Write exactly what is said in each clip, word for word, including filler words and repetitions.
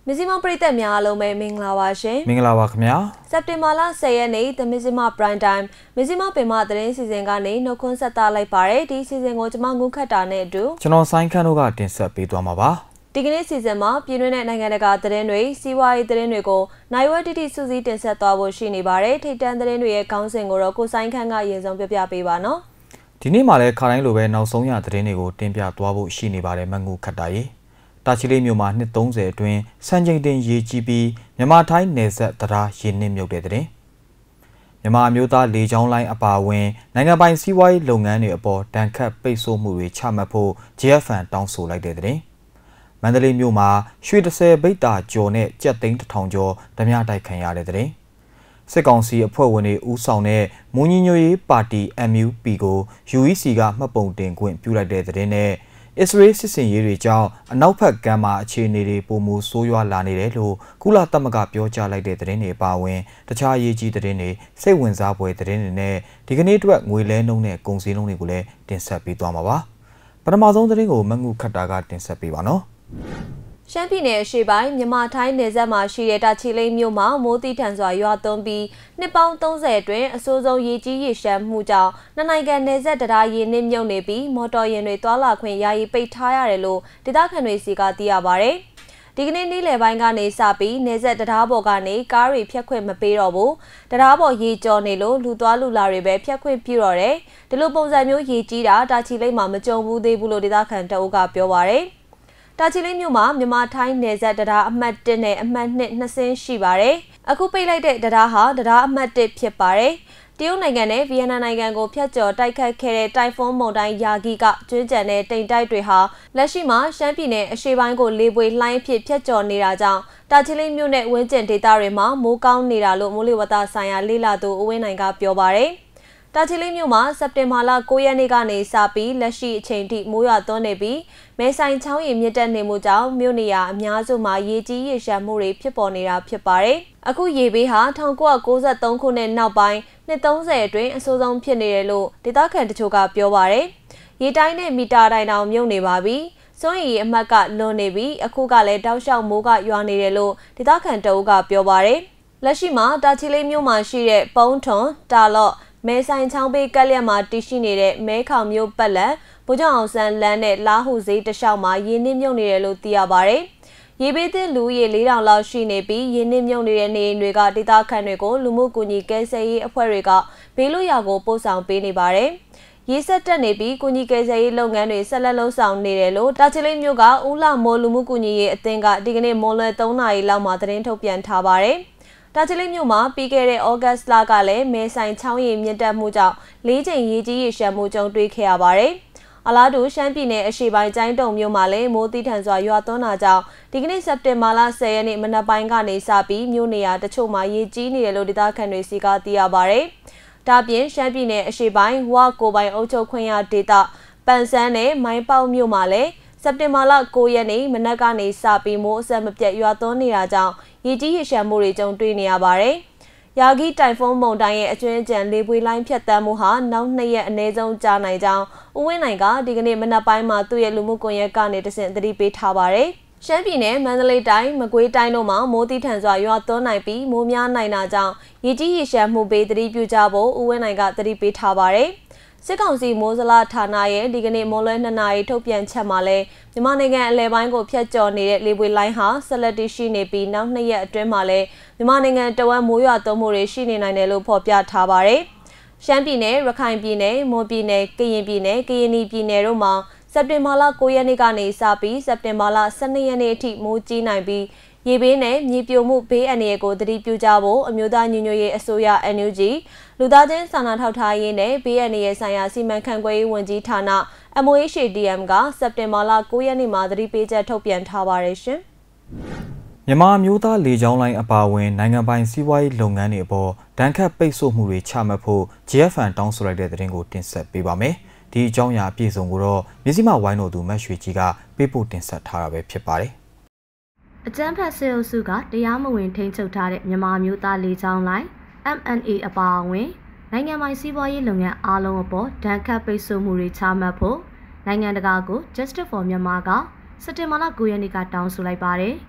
မဇ္ဈိမပရိသတ်များအားလုံးပဲမင်္ဂလာပါရှင်မင်္ဂလာပါခင်ဗျာစက်တင်ဘာလဆယ်ရက်နေ့The မဇ္ဈိမ Prime Time မဇ္ဈိမပင်မသတင်းစီစဉ်ကနေနှုတ်ခွန်းဆက်သလိုက်ပါရယ်ဒီစီစဉ်ကိုကျွန်မငုခတ်တာနဲ့အတူကျွန်တော်ဆိုင်းခန်းတို့ကတင်ဆက်ပေးသွားမှာပါဒီကနေ့စီစဉ်မှာပြည်တွင်းနဲ့နိုင်ငံတကာသတင်းတွေစီးပွားရေးသတင်းတွေကိုနိုင်ဝက်တီတီစူးစီးတင်ဆက်သွားဖို့ရှိနေပါတယ်ထိပ်တန်းသတင်းတွေရဲ့ခေါင်းစဉ်ကိုတော့ကိုဆိုင်းခန်းကရင်ဆုံးပြပြပေးပါနော်ဒီနေ့မှာလည်းခါတိုင်းလိုပဲနောက်ဆုံးရသတင်းတွေကိုတင်ပြသွားဖို့ရှိနေပါတယ်မငုခတ်တာရေတာချီလိတ်မြို့မှာနှစ်သုံးဆယ်အတွင်းစံချိန်တင်ရေကြီးပြီးမြန်မာထိုင်းနယ်စပ်တရားရင်းနှီးမြုပ်တဲ့တဲ့မြန်မာမျိုးသားလေကြောင်းလိုင်းအပါအဝင်နိုင်ငံပိုင်စီးပွားရေးလုပ်ငန်းတွေအပေါ်တန်ခတ်ပိတ်ဆို့မှုတွေချမှတ်ဖို့ J F N တောင်းဆိုလိုက်တဲ့တဲ့မန္တလေးမြို့မှာရွှေတစ်ဆယ်ဘိတ်တာကျော်နဲ့ကြက်သိန်းတစ်ထောင်ကျော်ဓမြတိုက်ခံရတဲ့တဲ့စစ်ကောင်စီအဖွဲ့ဝင်တွေဦးဆောင်တဲ့မွန်ညီညွတ်ရေးပါတီ M U P ကို U E C ကမှတ်ပုံတင်ခွင့်ပြုလိုက်တဲ့တဲ့နဲ့အစ္စရေးစစ်စင်ရေးတွေကြောင့်အနောက်ဘက်ကမ်းမှာအခြေအနေတွေပုံမူဆိုးရွားလာနေတယ်လို့ကုလသမဂ္ဂပြောကြားလိုက်တဲ့သတင်းတွေပါဝင်တခြားအရေးကြီးသတင်းတွေစိတ်ဝင်စားဖွယ်သတင်းတွေနဲ့ဒီကနေ့အတွက်ငွေလဲနှုန်းနဲ့ကုန်စည်နှုန်းတွေကိုလည်းတင်ဆက်ပေးသွားမှာပါပထမဆုံးသတင်းကိုမငုခတ်တာကတင်ဆက်ပေးပါနော်ရှမ်းပြည်နယ်အရှေ့ပိုင်းမြန်မာထိုင်းနယ်စပ်မှာရှိတဲ့တာချီလိတ်မြို့မှာမိုးတိထန်စွာရွာသွန်းပြီးနှစ်ပေါင်းသုံးဆယ်အတွင်းအဆိုးဆုံးရေကြီးရေရှမ်းမှုကြောင့်နှစ်နိုင်ငံနယ်စပ်တရားရင်းနှီးမြုပ်နေပြီးမော်တော်ယာဉ်တွေတွာလာခွင့်ယာယီပိတ်ထားရတယ်လို့ဒေသခံတွေစီကသိရပါဗျ။ဒီကနေ့နေ့လယ်ပိုင်းကနေစပြီးနယ်စပ်တရားပေါ်ကနေကားတွေဖြတ်ခွင့်မပေးတော့ဘူး။တရားပေါ်ရေကျော်နေလို့လူသွားလူလာတွေပဲဖြတ်ခွင့်ပြုတော့တယ်။ဒီလိုပုံစံမျိုးရေကြီးတာတာချီလိတ်မှာမကြုံဘူးသေးဘူးလို့ဒေသခံတအုပ်ကပြောပါဗျ။တာချီလိတ်မြို့မှာမြန်မာထိုင်းနယ်စပ်တရားအမှတ်တစ်နဲ့အမှတ်နှစ်နှစ်ဆင်းရှိပါတယ်။အခုပိတ်လိုက်တဲ့တရားဟာတရားအမှတ်တစ်ဖြစ်ပါတယ်။တရုတ်နိုင်ငံနဲ့ဗီယက်နမ်နိုင်ငံကိုဖျက်ကျော်တိုက်ခတ်ခဲ့တဲ့တိုင်ဖွန်းမုန်တိုင်းယာဂီကကျွန်းကြံတဲ့တိမ်တိုက်တွေဟာလက်ရှိမှာရှမ်းပြည်နယ်အရှေ့ပိုင်းကိုလေပွေလှိုင်းဖြစ်ဖျက်ကျော်နေတာကြောင့်တာချီလိတ်မြို့နဲ့ဝန်းကျင်ဒေသတွေမှာမိုးကောင်းနေတာလို့မိုးလေဝသဆိုင်ရာလေ့လာသူဦးဝင်းနိုင်ကပြောပါတယ်။တာချီလိတ်မြို့မှာစက်တင်ဘာလကိုရက်နေ့ကနေစပြီးလက်ရှိအချိန်ထိမိုးရွာသွန်းနေပြီးမဲဆိုင်ချောင်းရည်မြင့်တက်နေမှုကြောင့်မြို့နေရာအများစုမှာရေကြီးရေရှမ်းမှုတွေဖြစ်ပေါ်နေတာဖြစ်ပါတယ်။အခုရေဘေးဟာ၁၉၉၃ခုနှစ်နောက်ပိုင်းနှစ်သုံးဆယ်အတွင်းအဆိုးဆုံးဖြစ်နေတယ်လို့ဒေသခံတချို့ကပြောပါတယ်။ရေတိုင်းနဲ့မီတာတိုင်းတောင်မြုပ်နေပါပြီ။စွန့်ရည်အမှတ်ကလွန်နေပြီးအခုကလည်းတောက်လျှောက်မိုးကရွာနေတယ်လို့ဒေသခံတအုပ်ကပြောပါတယ်။လက်ရှိမှာတာချီလိတ်မြို့မှာရှိတဲ့ပုံးထွန်တာလော့မဲဆိုင်ချောင်းပေးကက်လက်မှာတည်ရှိနေတဲ့မဲခေါင်မျိုးပတ်လန်ဗိုလ်ချုပ်အောင်ဆန်းလမ်းနဲ့လာဟုဈေးတလျှောက်မှာရင်းနှီးမြုပ်နေတယ်လို့သိရပါတယ်။ရေဘေးသင့်လူရေ၄ထောင်လောက်ရှိနေပြီးရင်းနှီးမြုပ်နေတဲ့နေအိမ်တွေကဒေသခံတွေကိုလူမှုကူညီကယ်ဆယ်ရေးအဖွဲ့တွေကဘေးလွတ်ရာကိုပို့ဆောင်ပေးနေပါတယ်။ရေဆက်တက်နေပြီးကူညီကယ်ဆယ်ရေးလုပ်ငန်းတွေဆက်လက်လှုပ်ဆောင်နေတယ်လို့တာချီလိတ်မြို့ကဦးလှမိုးလူမှုကူညီရေးအသင်းကဒီကနေ့မွန်လွယ်၃နာရီလောက်မှာသတင်းထုတ်ပြန်ထားပါတယ်။တာချီလိတ်မြို့မှာပြီးခဲ့တဲ့ဩဂတ်စ်လကလည်းမဲဆိုင်ချောင်းရည်မြင့်တက်မှုကြောင့်လေးချိန်ရေကြီးရေရှမ်းမှုကြုံတွေ့ခဲ့ရပါတယ်။အလားတူရှမ်းပြည်နယ်အရှေ့ပိုင်းကျိုင်းတုံမြို့မှာလည်းမိုးတိထန်စွာရွာသွန်းတာကြောင့်ဒီကနေ့စက်တင်ဘာလဆယ်ရက်နေ့မနက်ပိုင်းကနေစပြီးမြို့နေရာတချို့မှာရေကြီးနေတယ်လို့ဒေသခံတွေစီကသိရပါတယ်။ဒါပြင်ရှမ်းပြည်နယ်အရှေ့ပိုင်းဝါကိုပိုင်အုပ်ချုပ်ခွင့်ရဒေသပန်ဆန်းနဲ့မိုင်းပေါက်မြို့မှာလည်းစက်တင်ဘာလကိုရက်နေ့မနက်ကနေစပြီးမိုးအဆက်မပြတ်ရွာသွန်းနေတာကြောင့်ရေကြီးရေရှမ်းမှုတွေကြုံတွေ့နေရပါတယ်။ယာဂီတိုင်ဖွန်းမုန်တိုင်းရဲ့အကျွမ်းအကျန်လေပွေလိုင်းဖြတ်တန်းမှုဟာနောက်နှစ်ရက်အနည်းဆုံးကြာနိုင်ကြောင်းဦးဝင်းနိုင်ကဒီကနေ့မနက်ပိုင်းမှာသူ့ရဲ့လူမှုကွန်ရက်ကနေတဆင့်သတိပေးထားပါတယ်။ရှမ်းပြည်နယ်မန္တလေးတိုင်းမကွေးတိုင်းတို့မှာမိုးတိထန်စွာရွာသွန်းနိုင်ပြီးမိုးများနိုင်တာကြောင့်ရေကြီးရေရှမ်းမှုပေးသတိပြုကြဖို့ဦးဝင်းနိုင်ကသတိပေးထားပါတယ်။စစ်ကောင်စီမိုးစလာဌာနရဲ့ဒီကနေ့မွန်လွဲနှစ်နာရီထုတ်ပြန်ချက်မှာလဲမြန်မာနိုင်ငံအလဲပိုင်းကိုဖျက်ကျော်နေတဲ့လေပွေလိုင်းဟာဆက်လက်တည်ရှိနေပြီးနောက်နှစ်ရက်အတွင်းမှာလဲမြန်မာနိုင်ငံတဝက်မိုးရွာသွန်းမှုတွေရှိနေနိုင်တယ်လို့ဖော်ပြထားပါတယ်။ရှမ်းပြည်နယ်ရခိုင်ပြည်နယ်မွန်ပြည်နယ်ကရင်ပြည်နယ်ကရင်ပြည်နယ်တို့မှာစက်တင်ဘာလကိုရက်နေ့ကနေစပြီးစက်တင်ဘာလ၁၂ရက်နေ့အထိမိုးကြီးနိုင်ပြီးရေဘေးနဲ့မြေပြိုမှုဘေးအန္တရာယ်ကိုသတိပြုကြဖို့အမျိုးသားညီညွတ်ရေးအစိုးရ N U G လူသားချင်းစာနာထောက်ထားရေးနဲ့ဘေးအန္တရာယ်ဆိုင်ရာစီမံခန့်ခွဲရေးဝန်ကြီးဌာန M O H D M ကစက်တင်ဘာလကိုရက်နေ့မှာသတိပေးချက်ထုတ်ပြန်ထားပါတယ်ရှင်။မြန်မာမျိုးသားလေကြောင်းလိုင်းအပါအဝင်နိုင်ငံပိုင်စီးပွားရေးလုပ်ငန်းတွေအပေါ်ဒဏ်ခတ်ပိတ်ဆို့မှုတွေချမှတ်ဖို့ J F N တောင်းဆိုလိုက်တဲ့သတင်းကိုတင်ဆက်ပေးပါမယ်။ဒီအကြောင်းအရာအပြည့်စုံကိုတော့မြစည်းမဝိုင်းတော်သူမတ်ရွှေကြီးကပေးပို့တင်ဆက်ထားတာပဲဖြစ်ပါတယ်။အကြမ်းဖက်စစ်အုပ်စုကတရားမဝင်ထိန်းချုပ်ထားတဲ့မြန်မာမျိုးသားလေကြောင်းလိုင်း M N A အပါအဝင်နိုင်ငံပိုင်စီးပွားရေးလုပ်ငန်းအားလုံးအပေါ်ဒဏ်ခတ်ပိတ်ဆို့မှုတွေချမှတ်ဖို့နိုင်ငံတကာကို Justice for Myanmar ကစက်တင်ဘာလကိုရက်နေ့ကတောင်းဆိုလိုက်ပါတယ်။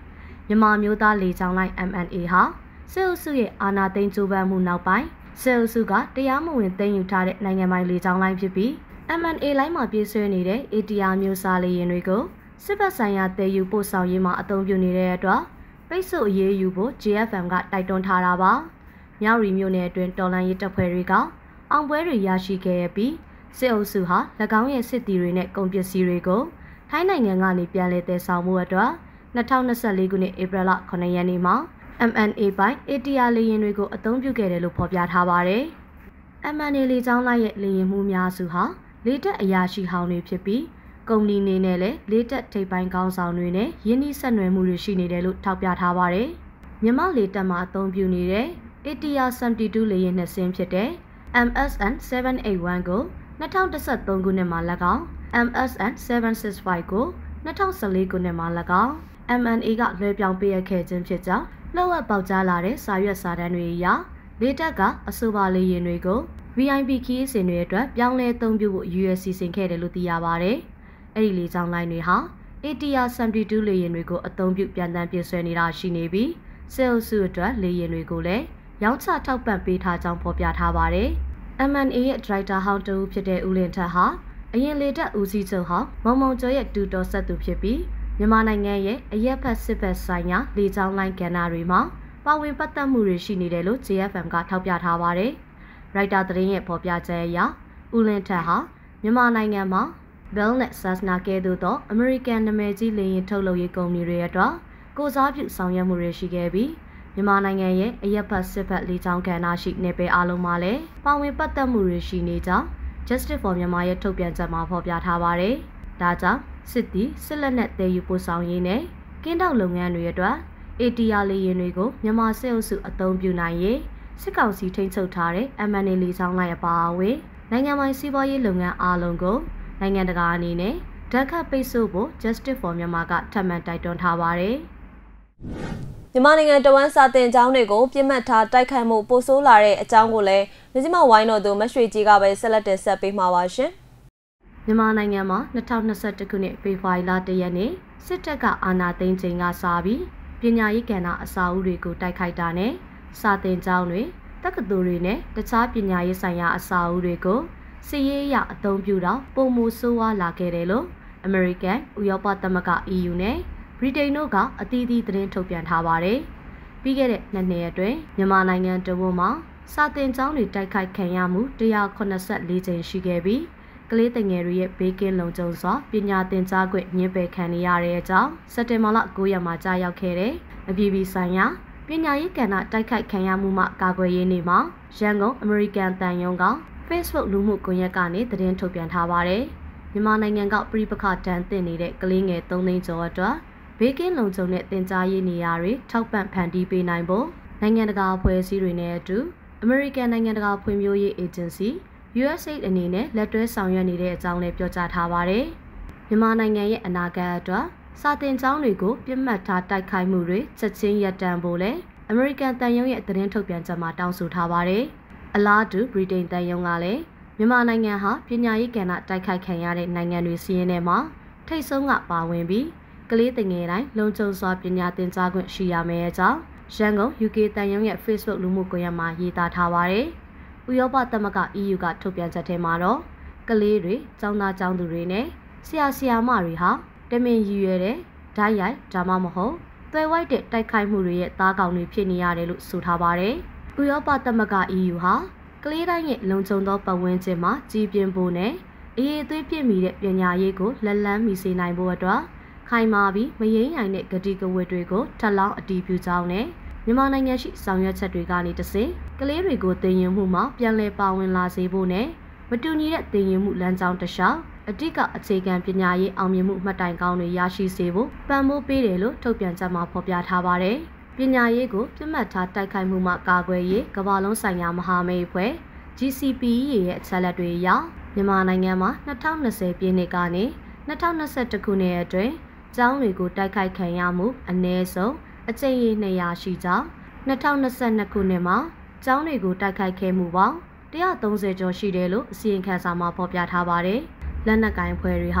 မြန်မာမျိုးသားလေကြောင်းလိုင်း M N A ဟာစစ်အုပ်စုရဲ့အာဏာသိမ်းကြိုးပမ်းမှုနောက်ပိုင်းစစ်အုပ်စုကတရားမဝင်သိမ်းယူထားတဲ့နိုင်ငံပိုင်လေကြောင်းလိုင်းဖြစ်ပြီး M N A လိုင်းမှာပြေးဆွဲနေတဲ့ A T R မျိုးစားလေယာဉ်တွေကိုစစ်ဘက်ဆိုင်ရာတည်ယူပို့ဆောင်ရေးမှာအသုံးပြုနေတဲ့အတွက်ပိတ်ဆို့အရေးယူဖို့ J F M ကတိုက်တွန်းထားတာပါ။မြောက်ရီမြို့နယ်အတွင်းတော်လှန်ရေးတပ်ဖွဲ့တွေကအောင်ပွဲတွေရရှိခဲ့ပြီးစစ်အုပ်စုဟာ၎င်းရဲ့စစ်သည်တွေနဲ့ကုန်ပစ္စည်းတွေကိုထိုင်းနိုင်ငံကနေပြန်လည်တည်ဆောက်မှုအတွက်၂၀၂၄ခုနှစ်ဧပြီလခုနှစ်ရက်နေ့မှာ M N A ပိုင်း A T R လေယာဉ်တွေကိုအသုံးပြုခဲ့တယ်လို့ဖော်ပြထားပါတယ်။ M N A လေကြောင်းလိုင်းရဲ့လေယာဉ်မှုများစုဟာလေတပ်အရာရှိဟောင်းတွေဖြစ်ပြီးကုမ္ပဏီနေနဲ့လည်းလေတပ်ထိပ်ပိုင်းကောင်းဆောင်တွေနဲ့ယင်းနှိဆက်နွယ်မှုတွေရှိနေတယ်လို့ထောက်ပြထားပါတယ်။မြန်မာလေတပ်မှာအသုံးပြုနေတဲ့ A T R ဆယ်ဗီတူလေယာဉ်နှစ်စင်းဖြစ်တဲ့ M S N 781ကို၂၀၁၃ခုနှစ်မှာ၎င်း M S N 765ကို၂၀၁၄ခုနှစ်မှာ၎င်း M N A ကလွှဲပြောင်းပေးအပ်ခဲ့ခြင်းဖြစ်ကြောင်းလှုပ်ဝက်ပေါက်ကြားလာတဲ့စာရွက်စာတမ်းတွေအရလေတပ်ကအဆိုပါလေယာဉ်တွေကို V I P ခီးစဉ်တွေအတွက်ပြောင်းလဲအသုံးပြုဖို့ U S စီစဉ်ခဲ့တယ်လို့သိရပါတယ်။အဲ့ဒီလေကြောင်းလိုင်းတွေဟာ A T R ဆယ်ဗီတူလေယာဉ်တွေကိုအသုံးပြုပြန်တမ်းပြဆွဲနေတာရှိနေပြီးစစ်အုပ်စုအတွက်လေယာဉ်တွေကိုလည်းရောင်းချထောက်ပံ့ပေးထားကြောင်းဖော်ပြထားပါတယ်။ M N A ရဲ့ဒရိုက်တာဟောင်းတူဖြစ်တဲ့ဦးလင်းထက်ဟာအရင်လေတပ်ဦးစီးချုပ်ဟောင်းမောင်မောင်ကျော်ရဲ့တူတော်ဆက်သူဖြစ်ပြီးမြန်မာနိုင်ငံရဲ့အရက်ဖက်စစ်ဖက်ဆိုင်ရာလေကြောင်းလိုင်းကဏ္ဍတွေမှာပါဝင်ပတ်သက်မှုတွေရှိနေတယ်လို့ J F M ကထောက်ပြထားပါတယ်။ရိုက်တာသတင်းရဲ့ဖော်ပြချက်အရဦးလင်းထက်ဟာမြန်မာနိုင်ငံမှာ Bell နဲ့ Cessna ကဲ့သို့သောအမေရိကန်နာမည်ကြီးလေယာဉ်ထုတ်လုပ်ရေးကုမ္ပဏီတွေအတွက်ကိုစားပြုဆောင်ရွက်မှုတွေရှိခဲ့ပြီးမြန်မာနိုင်ငံရဲ့အရက်ဖက်စစ်ဖက်လေကြောင်းကဏ္ဍရှိနေပယ်အလုံးမှာလည်းပါဝင်ပတ်သက်မှုတွေရှိနေကြောင်း Justice for Myanmar ရဲ့ထုတ်ပြန်ချက်မှာဖော်ပြထားပါတယ်။ဒါကြောင့်စစ်သည်စစ်လက်နက်တည်ယူပို့ဆောင်ရေးနဲ့ကင်းတောက်လုပ်ငန်းတွေအတွက် A T R လေယာဉ်တွေကိုမြန်မာစစ်အုပ်စုအသုံးပြုနိုင်ရေးစစ်ကောင်စီထိန်းချုပ်ထားတဲ့ M N A လေကြောင်းလိုင်းအပါအဝင်နိုင်ငံပိုင်စီးပွားရေးလုပ်ငန်းအားလုံးကိုနိုင်ငံတကာအနေနဲ့ဓာတ်ခတ်ပိတ်ဆို့ဖို့ Justice for Myanmar ကထပ်မံတိုက်တွန်းထားပါတယ်။မြန်မာနိုင်ငံတဝန်းစာတင်ကျောင်းတွေကိုပြစ်မှတ်ထားတိုက်ခိုက်မှုပိုဆိုးလာတဲ့အကြောင်းကိုလည်းမြစီမဝိုင်းတော်သူမရွှေကြီးကပဲဆက်လက်တင်ဆက်ပေးမှာပါရှင်။မြန်မာနိုင်ငံမှာ၂၀၂၁ခုနှစ်ဖေဖော်ဝါရီလတရက်နေ့စစ်တပ်ကအာဏာသိမ်းချိန်ကစပြီးပညာရေးကဏ္ဍအစာအုပ်တွေကိုတိုက်ခိုက်တာနဲ့စာတင်ကျောင်းတွေတက္ကသိုလ်တွေနဲ့တခြားပညာရေးဆိုင်ရာအစာအုပ်တွေကိုစစ်ရေးအရအသုံးပြုတော့ပုံမူဆိုးဝါးလာခဲ့တယ်လို့ American ဥရောပသမဂ္ဂ E U နဲ့ Britain တို့ကအသီးသီးသတင်းထုတ်ပြန်ထားပါတယ်။ပြီးခဲ့တဲ့နှစ်နှစ်အတွင်းမြန်မာနိုင်ငံတဝန်းမှာစာတင်ကျောင်းတွေတိုက်ခိုက်ခံရမှု၁၇၄ကြိမ်ရှိခဲ့ပြီးကလေးငယ်တွေရဲ့ဘေးကင်းလုံခြုံစွာပညာသင်ကြားခွင့်ညှင်းပယ်ခံနေရတဲ့အကြောင်းစက်တင်ဘာလ၉ရက်မှာကြားရောက်ခဲ့တဲ့အပြည်ပြည်ဆိုင်ရာပညာရေးကဏ္ဍတိုက်ခိုက်ခံရမှုမှကာကွယ်ရေးနေ့မှာရန်ကုန် American တန်ယုံက Facebook လူမှုကွန်ရက်ကနေသတင်းထုတ်ပြန်ထားပါတယ်။မြန်မာနိုင်ငံကပြည်ပခါတန်းတင်နေတဲ့ကလေးငယ်၃သိန်းကျော်အတွက်ဘေးကင်းလုံခြုံတဲ့သင်ကြားရေးနေရာတွေထောက်ပံ့ဖန်တီးပေးနိုင်ဖို့နိုင်ငံတကာအဖွဲ့အစည်းတွေနဲ့အတူ American နိုင်ငံတကာဖွံ့ဖြိုးရေး Agency U S A I D အနေနဲ့လက်တွဲဆောင်ရွက်နေတဲ့အကြောင်းလည်းပြောကြားထားပါတယ်။မြန်မာနိုင်ငံရဲ့အနာဂတ်အတွက်စာတင်ကျောင်းတွေကိုပြစ်မှတ်ထားတိုက်ခိုက်မှုတွေချက်ချင်းရပ်တန့်ဖို့လည်း American တန်ယုံရဲ့သတင်းထုတ်ပြန်ချက်မှာတောင်းဆိုထားပါတယ်။အလားတူ Britain တန်ယုံကလည်းမြန်မာနိုင်ငံဟာပညာရေးကဏ္ဍတိုက်ခိုက်ခံရတဲ့နိုင်ငံတွေစီးရင်ထဲမှာထိပ်ဆုံးကပါဝင်ပြီးကလေးငယ်တိုင်းလုံခြုံစွာပညာသင်ကြားခွင့်ရှိရမယ်အကြောင်းရန်ကုန် U K တန်ယုံရဲ့ Facebook လူမှုကွန်ရက်မှာရေးသားထားပါတယ်။ဥရောပသမဂ္ဂ E U ကထုတ်ပြန်ချက်ထဲမှာတော့ကလေးတွေကျောင်းသားကျောင်းသူတွေနဲ့ဆရာဆရာမတွေဟာတမင်ရည်ရွယ်တဲ့ဓာတ်ရိုက်ဒါမှမဟုတ်သွယ်ဝိုက်တဲ့တိုက်ခိုက်မှုတွေရဲ့သားကောင်တွေဖြစ်နေရတယ်လို့ဆိုထားပါတယ်။ဥရောပသမဂ္ဂ E U ဟာကလေးတိုင်းရဲ့လုံခြုံသောပတ်ဝန်းကျင်မှာကြီးပြင်းဖို့နဲ့အရေးအသွေးပြည့်မီတဲ့ပညာရေးကိုလက်လန်းမီစေနိုင်ဖို့အတွက်ခိုင်မာပြီးမယိမ်းနိုင်တဲ့ဂတိကဝတ်တွေကိုထပ်လောင်းအတည်ပြုကြောင်းနဲ့မြန်မာနိုင်ငံရှိဆောင်ရွက်ချက်တွေကနေတဆင့်ကလေးတွေကိုသင်ယူမှုမှာပြန်လည်ပါဝင်လာစေဖို့နဲ့မတူညီတဲ့သင်ယူမှုလမ်းကြောင်းတစ်လျှောက်အတိကအခြေခံပညာရေးအောင်မြင်မှုမှတ်တိုင်ကောင်းတွေရရှိစေဖို့ပံ့ပိုးပေးတယ်လို့ထုတ်ပြန်ချက်မှာဖော်ပြထားပါတယ်။ပညာရေးကိုပြတ်မှတ်ထားတိုက်ခိုက်မှုမှကာကွယ်ရေးကမ္ဘာလုံးဆိုင်ရာမဟာမိတ်အဖွဲ့ G C P E ရဲ့အချက်အလက်တွေအရမြန်မာနိုင်ငံမှာ၂၀၂၀ပြည့်နှစ်ကနေ၂၀၂၁ခုနှစ်အတွင်းကျောင်းတွေကိုတိုက်ခိုက်ခံရမှုအနည်းဆုံးအကြိမ်ရေ၂၀၀ရှိကြောင်း၂၀၂၂ခုနှစ်မှာကျောင်းတွေကိုတိုက်ခိုက်ခဲ့မှုပေါင်း၁၃၀ကျော်ရှိတယ်လို့အစီရင်ခံစာမှာဖော်ပြထားပါတယ်။လက်နက်ကိုင်အဖွဲ့တွေဟာ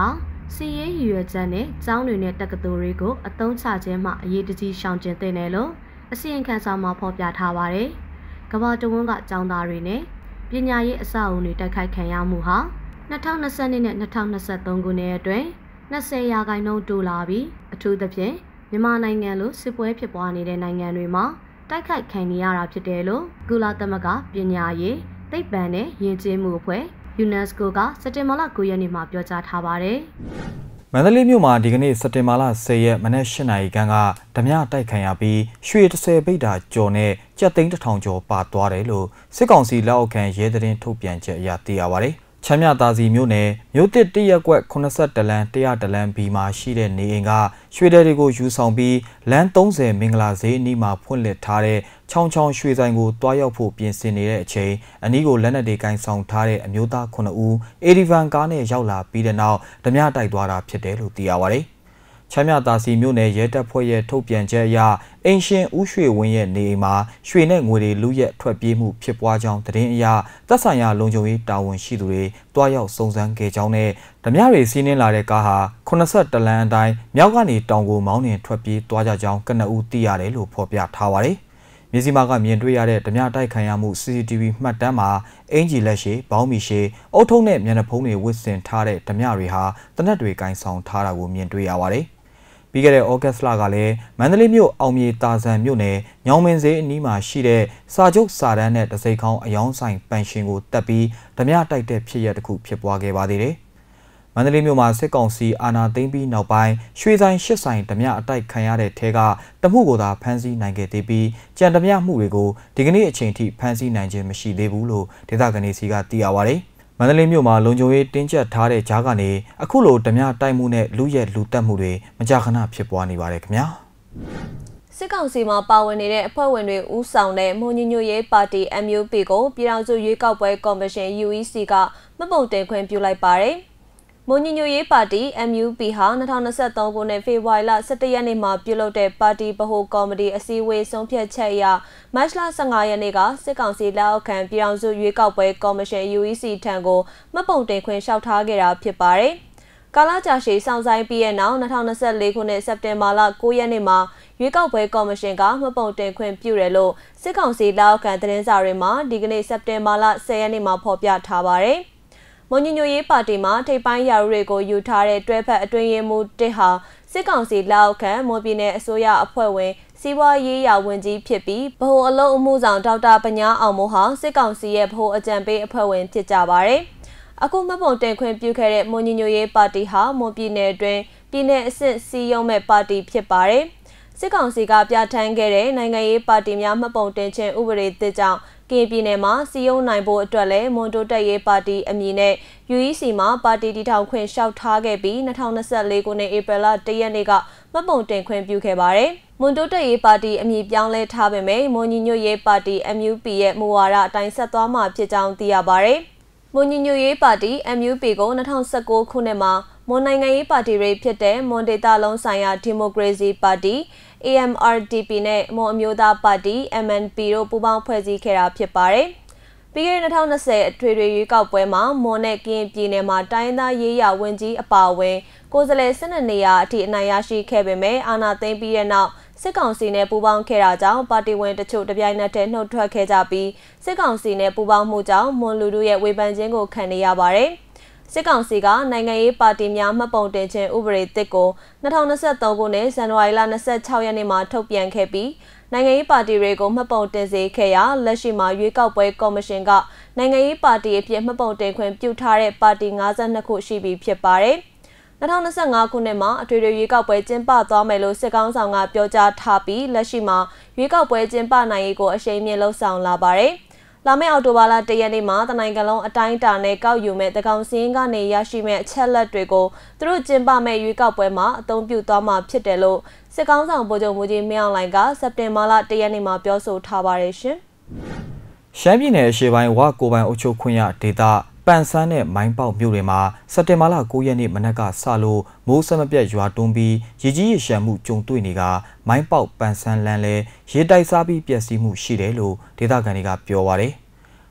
စီရေးရွယ်ချက်နဲ့ကျောင်းတွေနဲ့တက္ကသိုလ်တွေကိုအသုံးချခြင်းမှအရေးတကြီးရှောင်ကျဉ်သင့်တယ်လို့အစီရင်ခံစာမှာဖော်ပြထားပါတယ်။ကမ္ဘာတဝန်းကကျောင်းသားတွေနဲ့ပညာရေးအဆောက်အအုံတွေတိုက်ခိုက်ခံရမှုဟာ၂၀၂၂နဲ့၂၀၂၃ခုနှစ်အတွင်း၂၀ရာခိုင်နှုန်းတိုးလာပြီးအထူးသဖြင့်မြန်မာနိုင်ငံလိုစစ်ပွဲဖြစ်ပွားနေတဲ့နိုင်ငံတွေမှာတိုက်ခိုက်ခံနေရတာဖြစ်တယ်လို့ကုလသမဂ္ဂပညာရေးသိပ္ပံနဲ့ယဉ်ကျေးမှုအဖွဲ့ UNESCO ကစက်တင်ဘာလ၉ရက်နေ့မှာပြောကြားထားပါတယ်။မန္တလေးမြို့မှာဒီကနေ့စက်တင်ဘာလ၁၀ရက်မနက်၈နာရီခန့်ကဓမြတိုက်ခံရပြီးရွှေ၁၀ဘိတ်တာကျော်နဲ့ကြက်သိန်းတစ်ထောင်ကျော်ပါသွားတယ်လို့စစ်ကောင်စီလက်အောက်ခံရဲသတင်းထုတ်ပြန်ချက်အရသိရပါတယ်။ချမ်းမြသာစီမြို့နယ်မြို့တစ်တရက်ကွက်ခုနှစ်ဆယ့်တလမ်း၁၀၀တလမ်းဘီမှာရှိတဲ့နေအိမ်ကရွှေတဲတွေကိုယူဆောင်ပြီးလမ်း၃၀မင်္ဂလာဈေးအနီးမှာဖွင့်လှစ်ထားတဲ့ချောင်းချောင်းရွှေဆိုင်ကိုတွားရောက်ဖို့ပြင်ဆင်နေတဲ့အချိန်အနီးကိုလက်နက်တွေကင်ဆောင်ထားတဲ့အမျိုးသားခုနှစ်ဦးအေဒီဗန်ကားနဲ့ရောက်လာပြီးတဲ့နောက်ဓမြတိုက်သွားတာဖြစ်တယ်လို့သိရပါတယ်။ချမ်းမြသာစီမြို့နယ်ရဲတပ်ဖွဲ့ရဲ့ထုတ်ပြန်ချက်အရအင်ရှင်ဦးရွှေဝင်းရဲ့နေအိမ်မှာရွှေနဲ့ငွေတွေလူရက်ထွက်ပြေးမှုဖြစ်ပွားကြောင်းသတင်းအရသက်ဆိုင်ရာလုံခြုံရေးတာဝန်ရှိသူတွေတွားရောက်စုံစမ်းခဲ့ကြောင်းနဲ့ဓမြတွေစီးနှင်းလာတဲ့ကားဟာခုနှစ်ဆယ့်တလမ်းအတိုင်းမြောက်ကနေတောင်ကိုမောင်းနှင်ထွက်ပြေးသွားကြကြောင်းကနဦးသိရတယ်လို့ဖော်ပြထားပါတယ်။မြေစီမာကမြင်တွေ့ရတဲ့ဓမြတိုက်ခံရမှု စီစီတီဗီ မှတ်တမ်းမှာအင်ဂျီလက်ရှိဘောင်းမီရှိအုတ်ထုံးနဲ့မျက်နှာဖုံးတွေဝတ်ဆင်ထားတဲ့ဓမြတွေဟာတနက်တွေကင်ဆောင်ထားတာကိုမြင်တွေ့ရပါတယ်။ပြီးခဲ့တဲ့ဩဂတ်စ်လကလည်းမန္တလေးမြို့အောင်မြေတာဆန်မြို့နယ်ညောင်မင်းဈေးအနီးမှာရှိတဲ့စာချုပ်စာတမ်းနဲ့တစိခေါင်းအယောင်းဆိုင်ပန်ရှင်ကိုတက်ပြီးဓမြတိုက်တဲ့ဖြစ်ရပ်တစ်ခုဖြစ်ပွားခဲ့ပါသေးတယ်။မန္တလေးမြို့မှာစစ်ကောင်စီအာဏာသိမ်းပြီးနောက်ပိုင်းရွှေဆိုင်ရှစ်ဆိုင်ဓမြအတိုက်ခံရတဲ့ထဲကတမှုကိုသာဖမ်းဆီးနိုင်ခဲ့သေးပြီးကြံဓမြမှုတွေကိုဒီကနေ့အချိန်ထိဖမ်းဆီးနိုင်ခြင်းမရှိသေးဘူးလို့ဒေသခံတွေစီကသိရပါတယ်။မန္တလေးမြို့မှာလုံခြုံရေးတင်းကျပ်ထားတဲ့ကြားကနေအခုလိုဓမြတိုက်မှုနဲ့လူရဲလူတက်မှုတွေမကြာခဏဖြစ်ပွားနေပါတယ်ခင်ဗျာစစ်ကောင်စီမှာပါဝင်နေတဲ့အဖွဲ့ဝင်တွေဦးဆောင်တဲ့မွန်ညညွရေးပါတီ M U P ကိုပြည်ထောင်စုရွေးကောက်ပွဲကော်မရှင် U E C ကမှတ်ပုံတင်ခွင့်ပြုလိုက်ပါတယ်မွန်ညညွရေးပါတီ M U P ဟာ၂၀၂၃ခုနှစ်ဖေဖော်ဝါရီလ၁၁ရက်နေ့မှာပြုလုပ်တဲ့ပါတီဗဟိုကော်မတီအစည်းအဝေးဆုံးဖြတ်ချက်အရမတ်လ၁၅ရက်နေ့ကစစ်ကောင်စီလက်အောက်ခံပြည်ထောင်စုရွေးကောက်ပွဲကော်မရှင် U E C ထံကိုမှတ်ပုံတင်ခွင့်လျှောက်ထားခဲ့တာဖြစ်ပါတယ်။ကာလကြာရှည်စောင့်ဆိုင်ပြီးတဲ့နောက်၂၀၂၄ခုနှစ်စက်တင်ဘာလ၉ရက်နေ့မှာရွေးကောက်ပွဲကော်မရှင်ကမှတ်ပုံတင်ခွင့်ပြုတယ်လို့စစ်ကောင်စီလက်အောက်ခံသတင်းစာတွေမှာဒီကနေ့စက်တင်ဘာလ၁၀ရက်နေ့မှာဖော်ပြထားပါတယ်။မွန်ညညွရေးပါတီမှာထိပ်ပိုင်းရာထူးတွေကိုယူထားတဲ့တွဲဖက်အတွင်းရေးမှူးတစ်ဟာစစ်ကောင်စီလက်အောက်ခံမွန်ပြည်နယ်အစိုးရအဖွဲ့ဝင်စီးပွားရေးရာဝန်ကြီးဖြစ်ပြီးဗဟိုအလုပ်အမှုဆောင်ဒေါက်တာပညာအောင်မိုးဟာစစ်ကောင်စီရဲ့ဗဟိုအကြံပေးအဖွဲ့ဝင်ဖြစ်ကြပါတယ်။အခုမှတ်ပုံတင်ခွင့်ပြုခဲ့တဲ့မွန်ညညရေးပါတီဟာမွန်ပြည်နယ်အတွင်းပြည်내အဆင့်စီးရုံးမဲ့ပါတီဖြစ်ပါတယ်။စစ်ကောင်စီကပြဋ္ဌာန်းခဲ့တဲ့နိုင်ငံရေးပါတီများမှတ်ပုံတင်ခြင်းဥပဒေသစ်ကြောင့်ကရင်ပြည်နယ်မှာစီယုံနိုင်ဖို့အတွက်လည်းမွန်တိုတက်ရေးပါတီအမည်နဲ့ U E C မှာပါတီတည်ထောင်ခွင့်လျှောက်ထားခဲ့ပြီး၂၀၂၄ခုနှစ်ဧပြီလ၁ရက်နေ့ကမှတ်ပုံတင်ခွင့်ပြုခဲ့ပါတယ်။မွန်တိုတက်ရေးပါတီအမည်ပြောင်းလဲထားပေမဲ့မွန်ညီညွတ်ရေးပါတီ M U P ရဲ့မူဝါဒအတိုင်းဆက်သွားမှာဖြစ်ကြောင်းသိရပါတယ်။မွန်ညီညွတ်ရေးပါတီ M U P ကို၂၀၁၉ခုနှစ်မှာမွန်နိုင်ငံရေးပါတီတွေဖြစ်တဲ့မွန်ဒေသလုံးဆိုင်ရာဒီမိုကရေစီပါတီ A M R D P နဲ့မွန်အမျိုးသားပါတီ M N P တို့ပူးပေါင်းဖွဲ့စည်းခဲ့တာဖြစ်ပါတယ်။ပြီးခဲ့တဲ့၂၀၂၀အထွေထွေရွေးကောက်ပွဲမှာမွန်နဲ့ကရင်ပြည်နယ်မှာတိုင်းသားရေးရာဝန်ကြီးအပါအဝင်ကိုယ်စားလှယ်၁၂နေရာအထိအနိုင်ရရှိခဲ့ပေမဲ့အာဏာသိမ်းပြီးတဲ့နောက်စစ်ကောင်စီနဲ့ပူးပေါင်းခဲ့တာကြောင့်ပါတီဝင်တချို့တပြိုင်နက်တည်းနှုတ်ထွက်ခဲ့ကြပြီးစစ်ကောင်စီနဲ့ပူးပေါင်းမှုကြောင့်မွန်လူထုရဲ့ဝေဖန်ခြင်းကိုခံနေရပါတယ်။စစ်ကောင်စီကနိုင်ငံရေးပါတီများမှတ်ပုံတင်ခြင်းဥပဒေသစ်ကို၂၀၂၃ခုနှစ်ဇန်နဝါရီလ၂၆ရက်နေ့မှာထုတ်ပြန်ခဲ့ပြီးနိုင်ငံရေးပါတီတွေကိုမှတ်ပုံတင်စေခဲ့ရာလက်ရှိမှာရွေးကောက်ပွဲကော်မရှင်ကနိုင်ငံရေးပါတီအဖြစ်မှတ်ပုံတင်ခွင့်ပြုထားတဲ့ပါတီ၅၂ခုရှိပြီဖြစ်ပါတယ်။၂၀၂၅ခုနှစ်မှာအထွေထွေရွေးကောက်ပွဲကျင်းပသွားမယ်လို့စစ်ကောင်ဆောင်ကပြောကြားထားပြီးလက်ရှိမှာရွေးကောက်ပွဲကျင်းပနိုင်ရေးကိုအရှိန်မြင့်လှုံ့ဆော်လာပါတယ်။လာမယ့်အောက်တိုဘာလ၁ရက်နေ့မှာတနိုင်ငံလုံးအတိုင်းအတာနဲ့ကောက်ယူမဲ့တကောင်စင်းကနေရရှိမဲ့အချက်လက်တွေကိုသူတို့ကျင်းပမဲ့ရွေးကောက်ပွဲမှာအသုံးပြုသွားမှာဖြစ်တယ်လို့စစ်ကောင်ဆောင်ဗိုလ်ချုပ်မှူးကြီးမင်းအောင်လှိုင်ကစက်တင်ဘာလ၁ရက်နေ့မှာပြောဆိုထားပါတယ်ရှင်။ရှမ်းပြည်နယ်အရှေ့ပိုင်းဝကိုပိုင်အုပ်ချုပ်ခွင့်ရဒေသပန်ဆန်းနဲ့မိုင်းပေါက်မြို့တွေမှာစက်တင်ဘာလ၉ရက်နေ့မနက်ကစလို့မိုးစမပြတ်ရွာတွန်းပြီးရေကြီးရေရှမ်းမှုကြုံတွေ့နေကမိုင်းပေါက်ပန်ဆန်းလမ်းလဲရေတိုက်စားပြီးပျက်စီးမှုရှိတယ်လို့ဒေသခံတွေကပြောပါတယ်။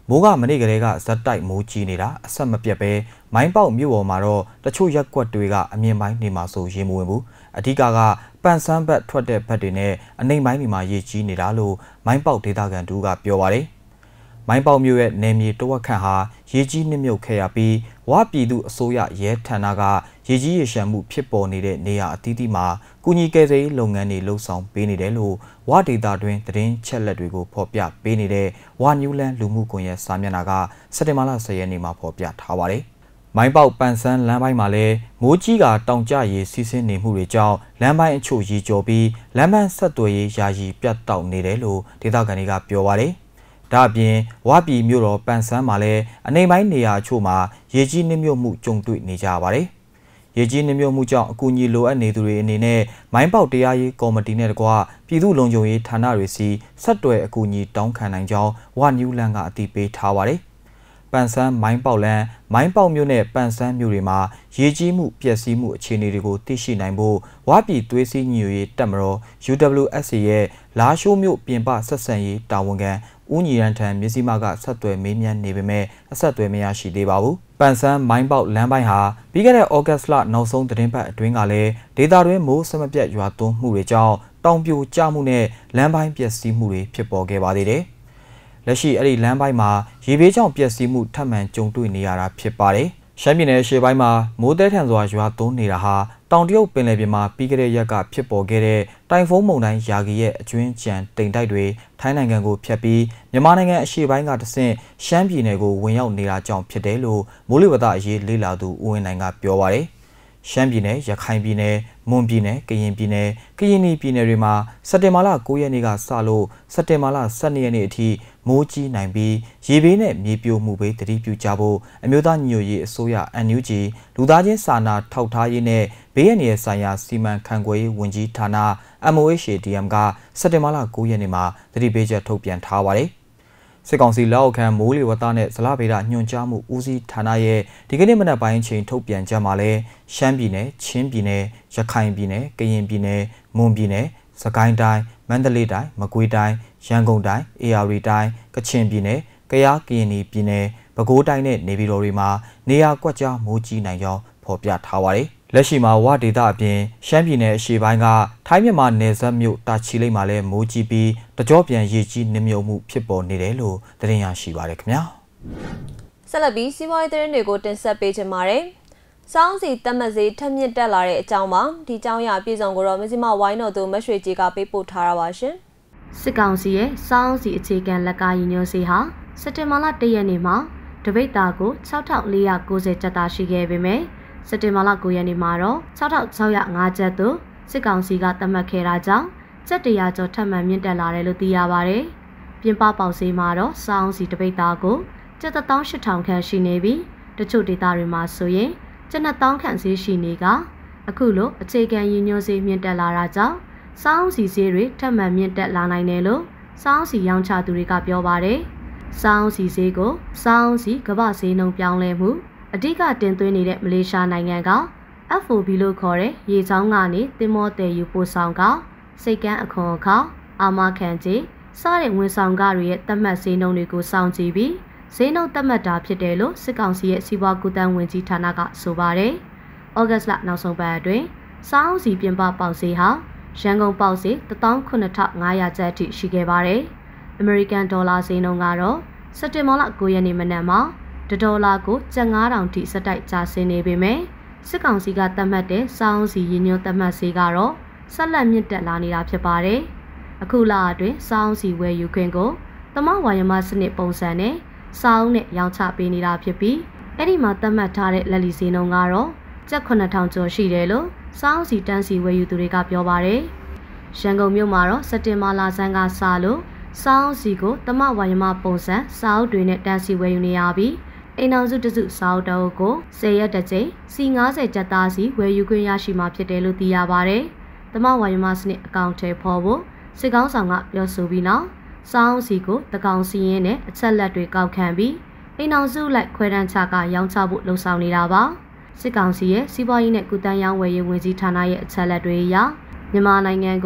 မိုးကမနေ့ကလေးကဇက်တိုက်မိုးကြီးနေတာအဆက်မပြတ်ပဲမိုင်းပေါက်မြို့ပေါ်မှာတော့တချို့ရက်ကွက်တွေကအမြင့်ပိုင်းနေမှာဆိုရေမဝင်ဘူးအဓိကကပန်ဆန်းဘက်ထွက်တဲ့ဘက်တွေနဲ့အနိမ့်ပိုင်းတွေမှာရေကြီးနေတာလို့မိုင်းပေါက်ဒေသခံတူကပြောပါတယ်မိုင်းပေါက်မြို့ရဲ့နယ်မြေတဝက်ခန့်ဟာရေကြီးနစ်မြုပ်ခဲ့ရပြီးဝပြည်သူအစိုးရရဲဌာနကရေကြီးရေရှမ်းမှုဖြစ်ပေါ်နေတဲ့နေရာအသီးသီးမှာကုညီကယ်ဆယ်ရေးလုပ်ငန်းတွေလှုပ်ဆောင်ပေးနေတယ်လို့ဝဒေသတွင်သတင်းချက်လက်တွေကိုဖော်ပြပေးနေတဲ့ဝနျူလန်လူမှုကွန်ရက်စာမျက်နှာကစက်တင်ဘာလ十ရက်နေ့မှာဖော်ပြထားပါတယ်။မိုင်းပေါက်ပန်ဆန်းလမ်းပိုင်းမှာလည်းမိုးကြီးကတောင်ကျရေစီးဆင်းနေမှုတွေကြောင့်လမ်းပိုင်းအချို့ရေကျော်ပြီးလမ်းပန်းဆက်သွယ်ရေးယာယီပြတ်တောက်နေတယ်လို့ဒေသခံတွေကပြောပါတယ်။ဒါအပြင်ဝပြည်မြို့တော်ပန်ဆန်းမှာလည်းအနေပိုင်းနေရာအချို့မှာရေကြီးနစ်မြုပ်မှုကြုံတွေ့နေကြပါတယ်။ရေကြီးနစ်မြုပ်မှုကြောင့်အကူအညီလိုအပ်နေသူတွေအနေနဲ့မိုင်းပေါက်တရားရေးကော်မတီနဲ့တကွပြည်သူ့လုံခြုံရေးဌာနတွေစီဆက်တွယ်အကူအညီတောင်းခံနိုင်ကြောင်းဝနျူလန်ကအတည်ပြုထားပါတယ်။ပန်ဆန်းမိုင်းပေါက်လန်မိုင်းပေါက်မြို့နဲ့ပန်ဆန်းမြို့တွေမှာရေကြီးမှုပျက်စီးမှုအခြေအနေတွေကိုသိရှိနိုင်ဖို့ဝပြည်သွေးစည်းညီညွတ်ရေးတပ်မတော် U W S A ရဲ့လာရှိုးမြို့ပြင်ပဆက်ဆံရေးတာဝန်ခံဦးညီရန်ထံမြစည်းမကဆက်သွယ်မေးမြန်းနေပေမဲ့အဆက်အသွယ်မရရှိသေးပါဘူး။ပန်ဆန်းမိုင်းပေါက်လမ်းပိုင်းဟာပြီးခဲ့တဲ့ဩဂတ်လနောက်ဆုံးသတင်းပတ်အတွင်းကလည်းဒေသတွင်းမိုးစမပြတ်ရွာသွန်းမှုတွေကြောင့်တောင်ပြိုကျမှုနဲ့လမ်းပိုင်းပျက်စီးမှုတွေဖြစ်ပေါ်ခဲ့ပါသေးတယ်။လက်ရှိအဲ့ဒီလမ်းပိုင်းမှာရေဘေးကြောင့်ပျက်စီးမှုထပ်မံကြုံတွေ့နေရတာဖြစ်ပါတယ်။ရှမ်းပြည်နယ်ရှေ့ပိုင်းမှာမိုးတဲထန်စွာရွာသွန်းနေတာဟာတောင်တရုတ်ပင်လယ်ပြင်မှာပြီးခဲ့တဲ့ရက်ကဖြစ်ပေါ်ခဲ့တဲ့တိုင်ဖုန်းမုန်တိုင်းယာဂီရဲ့အကျွင်းကြံတိမ်တိုက်တွေထိုင်းနိုင်ငံကိုဖျက်ပြီးမြန်မာနိုင်ငံအရှေ့ပိုင်းကတဆင့်ရှမ်းပြည်နယ်ကိုဝင်ရောက်နေတာကြောင့်ဖြစ်တယ်လို့မိုးလေဝသအရေးလေ့လာသူဦးဝင်းနိုင်ကပြောပါတယ်။ရှမ်းပြည်နယ်ရခိုင်ပြည်နယ်မွန်ပြည်နယ်ကရင်ပြည်နယ်ကရင်ပြည်နယ်တွေမှာစက်တင်ဘာလ၉ရက်နေ့ကစလို့စက်တင်ဘာလ၁၂ရက်နေ့အထိမိုးကြီးနိုင်ပြီးရေဘေးနဲ့မြေပြိုမှုပဲတတိပြုကြဖို့အမျိုးသားညီညွတ်ရေးအစိုးရ N U G လူသားချင်းစာနာထောက်ထားရေးနဲ့ဘေးရန်ရဲ့ဆိုင်ရာစီမံခန့်ခွဲရေးဝန်ကြီးဌာန M O H A D M ကစက်တင်ဘာလ၉ရက်နေ့မှာတတိပေးချက်ထုတ်ပြန်ထားပါတယ်။စစ်ကောင်စီလက်အောက်ခံမိုးလေဝသနဲ့ဇလဗေဒညွှန်ကြားမှုဦးစီးဌာနရဲ့ဒီကနေ့မနက်ပိုင်းချိန်ထုတ်ပြန်ချက်မှာလည်းရှမ်းပြည်နယ်ချင်းပြည်နယ်ရခိုင်ပြည်နယ်ကရင်ပြည်နယ်မွန်ပြည်နယ်စကိုင်းတိုင်းမန္တလေးတိုင်းမကွေးတိုင်းရန်ကုန်တိုင်းအေရဝတီတိုင်းကချင်ပြည်နယ်ကယားကရင်ပြည်နယ်ပဲခူးတိုင်းနဲ့နေပြည်တော်တွေမှာနေရာကွက်ကြားမိုးကြီးနိုင်ကြောင်းဖော်ပြထားပါတယ်။လက်ရှိမှာဝဒေသအပြင်ရှမ်းပြည်နယ်အရှေ့ပိုင်းကထိုင်းမြန်မာနယ်စပ်မြို့တာချီလိတ်မှာလည်းမိုးကြီးပြီးတကြောပြန်ရေကြီးနစ်မြုပ်မှုဖြစ်ပေါ်နေတယ်လို့သတင်းရရှိပါရခင်ဗျာ။ဆက်လက်ပြီးစီးပွားရေးသတင်းတွေကိုတင်ဆက်ပေးချင်ပါတယ်။စောင်းစီတက်မစေးထက်မြင့်တက်လာတဲ့အကြောင်းပါဒီအကြောင်းအရာပြည်စုံကိုတော့မဇ္ဈိမဝိုင်းတော်သူမရွှေကြီးကပေးပို့ထားတာပါရှင်။စစ်ကောင်စီရဲ့စောင်းစီအခြေခံလက်ကားရည်ညွှန်းစီဟာစက်တင်ဘာလ၁ရက်နေ့မှာတပိတ်သားကို၆ထောင်၄ရာ၉ဆယ်ကျပ်သားရှိခဲ့ပေမဲ့စက်တင်ဘာလ၉ရက်နေ့မှာတော့၆ထောင်၆ရာ၅ကျပ်သို့စစ်ကောင်စီကသတ်မှတ်ခဲ့တာကြောင့်ကျပ်တရာကျော်ထပ်မံမြင့်တက်လာတယ်လို့သိရပါတယ်။ပြင်ပပေါက်ဈေးမှာတော့စောင်းစီတပိတ်သားကိုကျပ်တစ်သောင်းရှစ်ထောင်ခန့်ရှိနေပြီးတချို့ဒေသတွေမှာဆိုရင်ကျပ်နှစ်သောင်းခန့်ဈေးရှိနေကအခုလိုအခြေခံရည်ညွှန်းဈေးမြင့်တက်လာတာကြောင့်စောင်းစီဈေးတွေထပ်မံမြင့်တက်လာနိုင်တယ်လို့စောင်းစီရောင်းချသူတွေကပြောပါတယ်။စောင်းစီဈေးကိုစောင်းစီကမ္ဘာဈေးနှုန်းပြောင်းလဲမှုအဓိကတင်သွင်းနေတဲ့မလေးရှားနိုင်ငံက F O B လို့ခေါ်တဲ့ရေချောင်းကနေတင်မောတယ်ယူပို့ဆောင်ကစိတ်ကန်းအခွန်အခါအာမခံကြေးစတဲ့ဝန်ဆောင်ကားတွေရဲ့သတ်မှတ်ဈေးနှုန်းတွေကိုစောင့်ကြည့်ပြီးဈေးနှုန်းသတ်မှတ်တာဖြစ်တယ်လို့စစ်ကောင်စီရဲ့စီးပွားကူးသန်းဝန်ကြီးဌာနကဆိုပါတယ်။ဩဂတ်လနောက်ဆုံးပတ်အတွင်းစောင်းစီပြင်ပပေါက်ဈေးဟာရန်ကုန်ပေါက်ဈေးတစ်သောင်းခုနှစ်ထောင်ငါးရာကျပ်အထိရှိခဲ့ပါတယ်။ အမေရိကန်ဒေါ်လာဈေးနှုန်းကတော့စက်တင်ဘာလ၉ရက်နေ့မနက်မှာတဒေါ်လာကိုကျပ်ငါးထောင်ထိစက်တိုက်ကျဆင်းနေပေမဲ့စစ်ကောင်စီကသတ်မှတ်တဲ့စောင်းစီရည်ညွှန်းသတ်မှတ်ဈေးကတော့ဆက်လက်မြင့်တက်လာနေတာဖြစ်ပါတယ်။အခုလအတွင်းစောင်းစီဝယ်ယူခွင့်ကိုသမဝါယမစနစ်ပုံစံနဲ့စောင်းနဲ့ရောင်းချပေးနေတာဖြစ်ပြီးအဲ့ဒီမှာသတ်မှတ်ထားတဲ့လက်လီဈေးနှုန်းကတော့ကျပ်ခုနှစ်ထောင်ကျော်ရှိတယ်လို့စောင်းစီတန်းစီဝယ်ယူသူတွေကပြောပါတယ်။ရန်ကုန်မြို့မှာတော့စက်တင်ဘာလဆန်းကစလို့စောင်းစီကိုသမဝါယမပုံစံစောင်းတွေနဲ့တန်းစီဝယ်ယူနေရပြီးအိမ်အောင်စုတစုစောင်းတောက်ကို၁၀ရက်တစ်ကြိမ်စီ၅၀ကျပ်သားစီဝယ်ယူခွင့်ရရှိမှာဖြစ်တယ်လို့သိရပါတယ်။သမဝါယမစနစ်အကောင့်ထဲပေါ်ဖို့စစ်ကောင်းဆောင်ကပြောဆိုပြီးနောက်စောင်းစီကိုတကောင်စီရင်နဲ့အချက်လက်တွေကောက်ခံပြီးအိမ်အောင်စုလိုက်ခွဲတန်းချကရောင်းချဖို့လှုံ့ဆော်နေတာပါ။စစ်ကောင်စီရဲ့စီးပွားရေးနဲ့ကုသန်းရောင်းဝယ်ရေးဝန်ကြီးဌာနရဲ့အချက်လက်တွေအရမြန်မာနိုင်ငံကို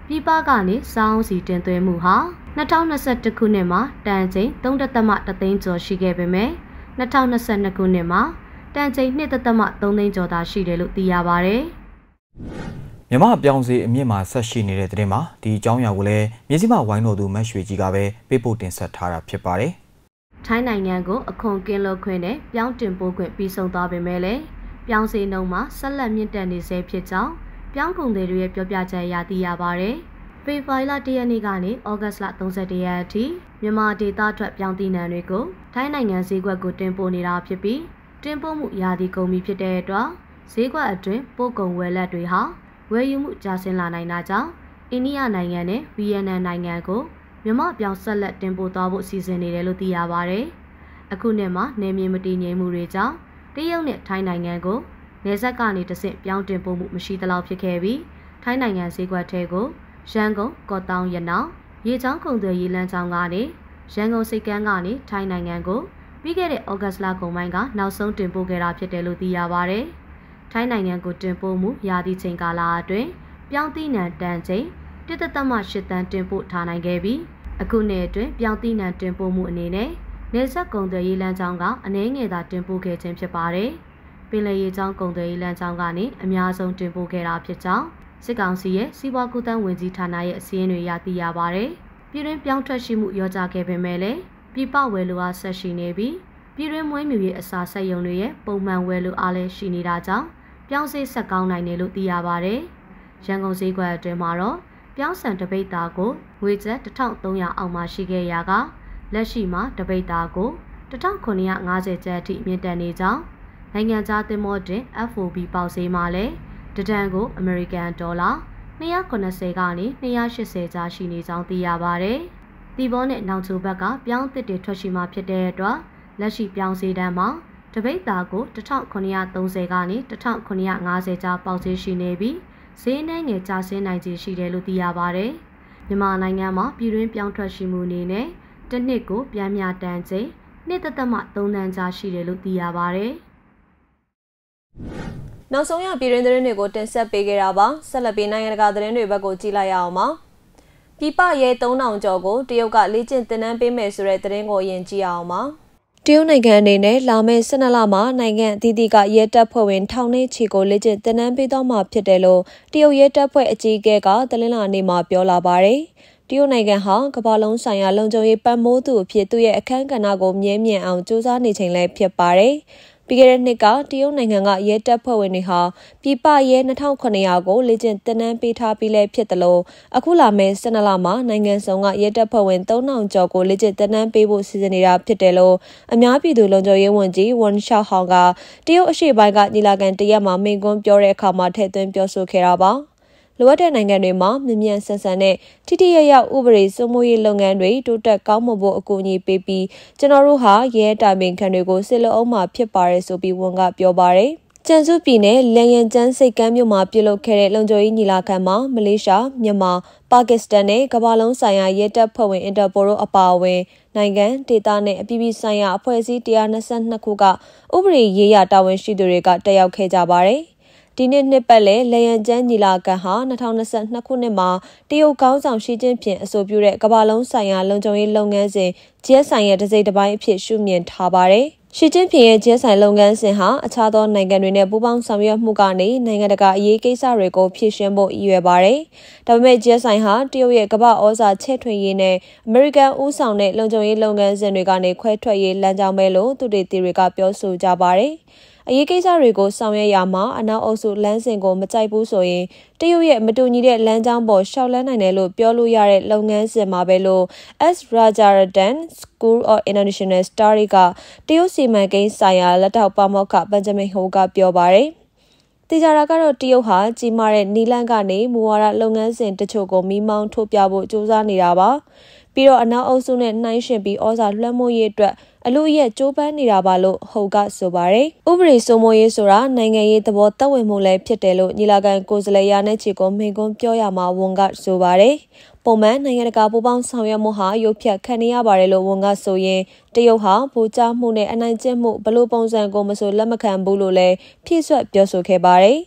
ပြည်ပကနေစောင်းစီတင်သွင်းမှုဟာ၂၀၂၁ခုနှစ်မှာတန်ချိန်၃ဒသမ၁သိန်းကျော်ရှိခဲ့ပေမဲ့၂၀၂၂ခုနှစ်မှာတန်ချိန်၂ဒသမ၃သိန်းကျော်သာရှိတယ်လို့သိရပါတယ်။မြန်မာပြောင်းစီအမြင့်မှာဆက်ရှိနေတဲ့တဲ့မှာဒီအကြောင်းအရာကိုလည်းမြစည်းမဝိုင်းတော်သူမတ်ရွှေကြီးကပဲပေးပို့တင်ဆက်ထားတာဖြစ်ပါတယ်။ထိုင်းနိုင်ငံကိုအခွန်ကင်းလွတ်ခွင့်နဲ့ပြောင်းတင်ပို့ခွင့်ပြီးဆုံးသွားပေမဲ့လည်းပြောင်းစီနှုန်းမှာဆက်လက်မြင့်တက်နေဆဲဖြစ်ကြောင်းပြောင်းကုန်တွေရဲ့ပြောပြချက်အရသိရပါတယ်။ဖေဖော်ဝါရီလ၁ရက်နေ့ကနေဩဂတ်စ်လ၃၁ရက်အထိမြန်မာဒေသထွက်ပြောင်းသီးနှံတွေကိုထိုင်းနိုင်ငံဈေးကွက်ကိုတင်ပို့နေတာဖြစ်ပြီးတင်ပို့မှုရာသီကုန်ပြီဖြစ်တဲ့အတွက်ဈေးကွက်အတွင်းပို့ကုန်ဝယ်လက်တွေဟာဝယ်ယူမှုကျဆင်းလာနိုင်တာကြောင့်အိန္ဒိယနိုင်ငံနဲ့ဗီယက်နမ်နိုင်ငံကိုမြန်မာပြောင်းဆက်လက်တင်ပို့သွားဖို့စီစဉ်နေတယ်လို့သိရပါတယ်။အခုနှစ်မှာနေမြေမတည်ငြိမ်မှုတွေကြောင့်တရုတ်နဲ့ထိုင်းနိုင်ငံကိုနယ်စပ်ကနေတဆင့်ပြောင်းတင်ပို့မှုမရှိသလောက်ဖြစ်ခဲ့ပြီးထိုင်းနိုင်ငံဈေးကွက်ထဲကိုရန်ကုန်ကော့တောင်ရနောင်ရေချောင်းကုန်သွယ်ရေးလမ်းကြောင်းကနေရန်ကုန်စိတ်ကမ်းကနေထိုင်းနိုင်ငံကိုပြီးခဲ့တဲ့ဩဂတ်စ်လကုန်ပိုင်းကနောက်ဆုံးတင်ပို့ခဲ့တာဖြစ်တယ်လို့သိရပါတယ်။ထိုင်းနိုင်ငံကိုတင်ပို့မှုရာသီချိန်ကာလအတွင်းပြောင်းသီးနှံတန်ချိန်တစ်ဒသမ၈တန်းတင်ပို့ထားနိုင်ခဲ့ပြီးအခုနှစ်အတွင်းပြောင်းသီးနှံတင်ပို့မှုအနေနဲ့နယ်စပ်ကုန်သွယ်ရေးလမ်းကြောင်းကအနည်းငယ်သာတင်ပို့ခဲ့ခြင်းဖြစ်ပါတယ်။ပင်လယ်ရေကြောင်းကုန်သွယ်ရေးလမ်းကြောင်းကနေအများဆုံးတင်ပို့ခဲ့တာဖြစ်ကြောင်းစစ်ကောင်စီရဲ့စီးပွားကူးသန်းဝင်ကြီးဌာနရဲ့အစည်းအဝေးတွေရသိရပါတယ်။ပြည်တွင်းပြောင်းထွက်ရှိမှုရောကြခဲ့ပေမဲ့လည်းပြည်ပဝယ်လိုအားဆက်ရှိနေပြီးပြည်တွင်းမွေးမြူရေးအစာဆက်ယုံတွေရဲ့ပုံမှန်ဝယ်လိုအားလည်းရှိနေတာကြောင့်ပြောင်းစေးဆက်ကောင်းနိုင်တယ်လို့သိရပါတယ်။ရန်ကုန်ဈေးကွက်အတွင်းမှာတော့ပြောင်းဆန်တပိတ်သားကိုငွေကျပ်တစ်ထောင်သုံးရာအောက်မှာရှိခဲ့ရာကလက်ရှိမှာတပိတ်သားကိုတစ်ထောင်ခုနှစ်ရာ၅ဆယ်ကျပ်အထိမြင့်တက်နေကြောင်းနိုင်ငံခြားသင်္ဘောတင် F O B ပေါက်ဈေးမှာလည်းတဒန်ကိုအမေရိကန်ဒေါ်လာ၂၇၀ကနေ၂၈၀ကျားရှိနေကြောင်းသိရပါတယ်။ဒီဘောနဲ့နောက်ချိုဘက်ကပြောင်းသစ်တွေထွက်ရှိမှဖြစ်တဲ့အတွက်လက်ရှိပြောင်းဈေးတန်းမှာတပိတ်သားကိုတစ်ထောင်ခုနှစ်ရာသုံးဆယ်ကနေတစ်ထောင်ခုနှစ်ရာ၅ဆယ်ကျားပေါက်ဈေးရှိနေပြီးဈေးနှဲငယ်ကျဆင်းနိုင်ခြေရှိတယ်လို့သိရပါတယ်။မြန်မာနိုင်ငံမှာပြည်တွင်းပြောင်းထွက်ရှိမှုအနေနဲ့တစ်နှစ်ကိုပြန်မြတန်ချိန်နှစ်သက်သက်မှသုံးတန်းကျားရှိတယ်လို့သိရပါတယ်။နောက်ဆုံးရပြည်တွင်းသတင်းတွေကိုတင်ဆက်ပေးခဲ့တာပါဆက်လက်ပြီးနိုင်ငံတကာသတင်းတွေဘက်ကိုကြည့်လိုက်ရအောင်ပါပြည်ပရဲ၃ထောင်ကျော်ကိုတရုတ်ကလေ့ကျင့်သင်တန်းပေးမယ်ဆိုတဲ့သတင်းကိုအရင်ကြည့်အောင်ပါတရုတ်နိုင်ငံအနေနဲ့လာမယ့်၁၂လမှာနိုင်ငံအသီးသီးကရဲတပ်ဖွဲ့ဝင်ထောင်နဲ့ချီကိုလေ့ကျင့်သင်တန်းပေးသွားမှာဖြစ်တယ်လို့တရုတ်ရဲတပ်ဖွဲ့အကြီးအကဲကတနင်္လာနေ့မှာပြောလာပါတယ်တရုတ်နိုင်ငံဟာကမ္ဘာလုံးဆိုင်ရာလုံခြုံရေးပံ့ပိုးသူအဖြစ်သူ့ရဲ့အခမ်းကဏ္ဍကိုမြဲမြံအောင်စူးစမ်းနေချိန်လည်းဖြစ်ပါတယ်ပြီးခဲ့တဲ့နှစ်ကတရုတ်နိုင်ငံကရဲတပ်ဖွဲ့ဝင်တွေဟာပြည်ပရဲ၂ထောင်ခုနှစ်ရာကိုလေ့ကျင့်သင်တန်းပေးထားပြီးလဲဖြစ်တယ်လို့အခုလာမယ့်၁၂လမှာနိုင်ငံစုံကရဲတပ်ဖွဲ့ဝင်၃ထောင်ကျော်ကိုလေ့ကျင့်သင်တန်းပေးဖို့စီစဉ်နေတာဖြစ်တယ်လို့အများပြည်သူလုံခြုံရေးဝန်ကြီးဝန်ရှောက်ဟောင်ကတရုတ်အရှေ့ပိုင်းကညီလာခံတရက်မှာမိန့်ခွန်းပြောတဲ့အခါမှာထည့်သွင်းပြောဆိုခဲ့တာပါလိုအပ်တဲ့နိုင်ငံတွေမှာမြင့်မြတ်ဆန်ဆန်နဲ့ထိထိရောက်ရောက်ဥပဒေစိုးမိုးရေးလုပ်ငန်းတွေတိုးတက်ကောင်းမွန်ဖို့အကူအညီပေးပြီးကျွန်တော်တို့ဟာရဲတိုင်ပင်ခံတွေကိုစစ်လက်အောင်မှာဖြစ်ပါတယ်ဆိုပြီးဝန်ကပြောပါတယ်။ကျန်စုပြည်နယ်လန်ယန်ကျန်းစိတ်ကမ်းမြို့မှာပြုလုပ်ခဲ့တဲ့လုံခြုံရေးညီလာခံမှာမလေးရှား၊မြန်မာ၊ပါကစ္စတန်နဲ့ကမ္ဘာလုံးဆိုင်ရာရဲတပ်ဖွဲ့ဝင်အင်တာပိုတို့အပါအဝင်နိုင်ငံဒေသနဲ့အပြည်ပြည်ဆိုင်ရာအဖွဲ့အစည်း၁၂၂ခုကဥပဒေရေးရာတာဝန်ရှိသူတွေကတက်ရောက်ခဲ့ကြပါတယ်။ဒီနှစ်နှစ်ပတ်လဲလယန်ကျန်းညီလာခံဟာ၂၀၂၂ခုနှစ်မှာတရုတ်ကောင်းဆောင်ရှီကျင်းပင်အဆိုပြုတဲ့ကမ္ဘာလုံးဆိုင်ရာလုံခြုံရေးလုပ်ငန်းစဉ်ဂျက်ဆိုင်ရဲ့တစ်စိတ်တစ်ပိုင်းအဖြစ်ရှုမြင်ထားပါတယ်။ရှီကျင်းပင်ရဲ့ဂျက်ဆိုင်လုပ်ငန်းစဉ်ဟာအခြားသောနိုင်ငံတွေနဲ့ပူးပေါင်းဆောင်ရွက်မှုကနေနိုင်ငံတကာအရေးကိစ္စတွေကိုဖြည့်ရှင်းဖို့ရည်ရွယ်ပါတယ်။ဒါပေမဲ့ဂျက်ဆိုင်ဟာတရုတ်ရဲ့ကမ္ဘာဩဇာချဲ့ထွင်ရေးနဲ့အမေရိကန်ဦးဆောင်တဲ့လုံခြုံရေးလုပ်ငန်းစဉ်တွေကနေခွဲထွက်ရေးလမ်းကြောင်းပဲလို့သူတွေတီတွေကပြောဆိုကြပါတယ်။အရေးကိစ္စတွေကိုဆောင်ရွက်ရမှာအနောက်အုပ်စုလမ်းစဉ်ကိုမကြိုက်ဘူးဆိုရင်တရုတ်ရဲ့မတူညီတဲ့လမ်းကြောင်းပေါ်ရှောက်လန်းနိုင်တယ်လို့ပြောလို့ရတဲ့လုပ်ငန်းစဉ်မှာပဲလို့ S Rajaratnam School of International Studies ကတရုတ်စီမံကိန်းဆိုင်ရာလက်ထောက်ပါမောက္ခဘန်ဂျမင်ဟိုကပြောပါတယ်။တေချာတာကတော့တရုတ်ဟာကြီးမားတဲ့နီလန်းကနေမူဝါဒလုပ်ငန်းစဉ်တချို့ကိုမီးမောင်းထုတ်ပြဖို့ကြိုးစားနေတာပါ။ပြီးတော့အနောက်အုပ်စုနဲ့နှိုင်းယှဉ်ပြီးဩဇာလွှမ်းမိုးရေးအတွက်အလို့ရဲ့ကြိုးပမ်းနေတာပါလို့ဟိုကဆိုပါတယ်။ဥပဒေစိုးမိုးရေးဆိုတာနိုင်ငံရေးသဘောသက်ဝင်မှုလည်းဖြစ်တယ်လို့ညီလာခံကိုယ်စားလှယ်ရာနဲ့ချီကိုမိန့်ခွန်းပြောရမှာဝန်ကဆိုပါတယ်။ပုံမှန်နိုင်ငံတကာပူးပေါင်းဆောင်ရွက်မှုဟာရုပ်ဖြတ်ခံရပါတယ်လို့ဝန်ကဆိုရင်တရုတ်ဟာဗိုလ်ချမှုနဲ့အနိုင်ကျင့်မှုဘလို့ပုံစံကိုမဆိုလက်မခံဘူးလို့လည်းဖြည့်ဆွတ်ပြောဆိုခဲ့ပါတယ်။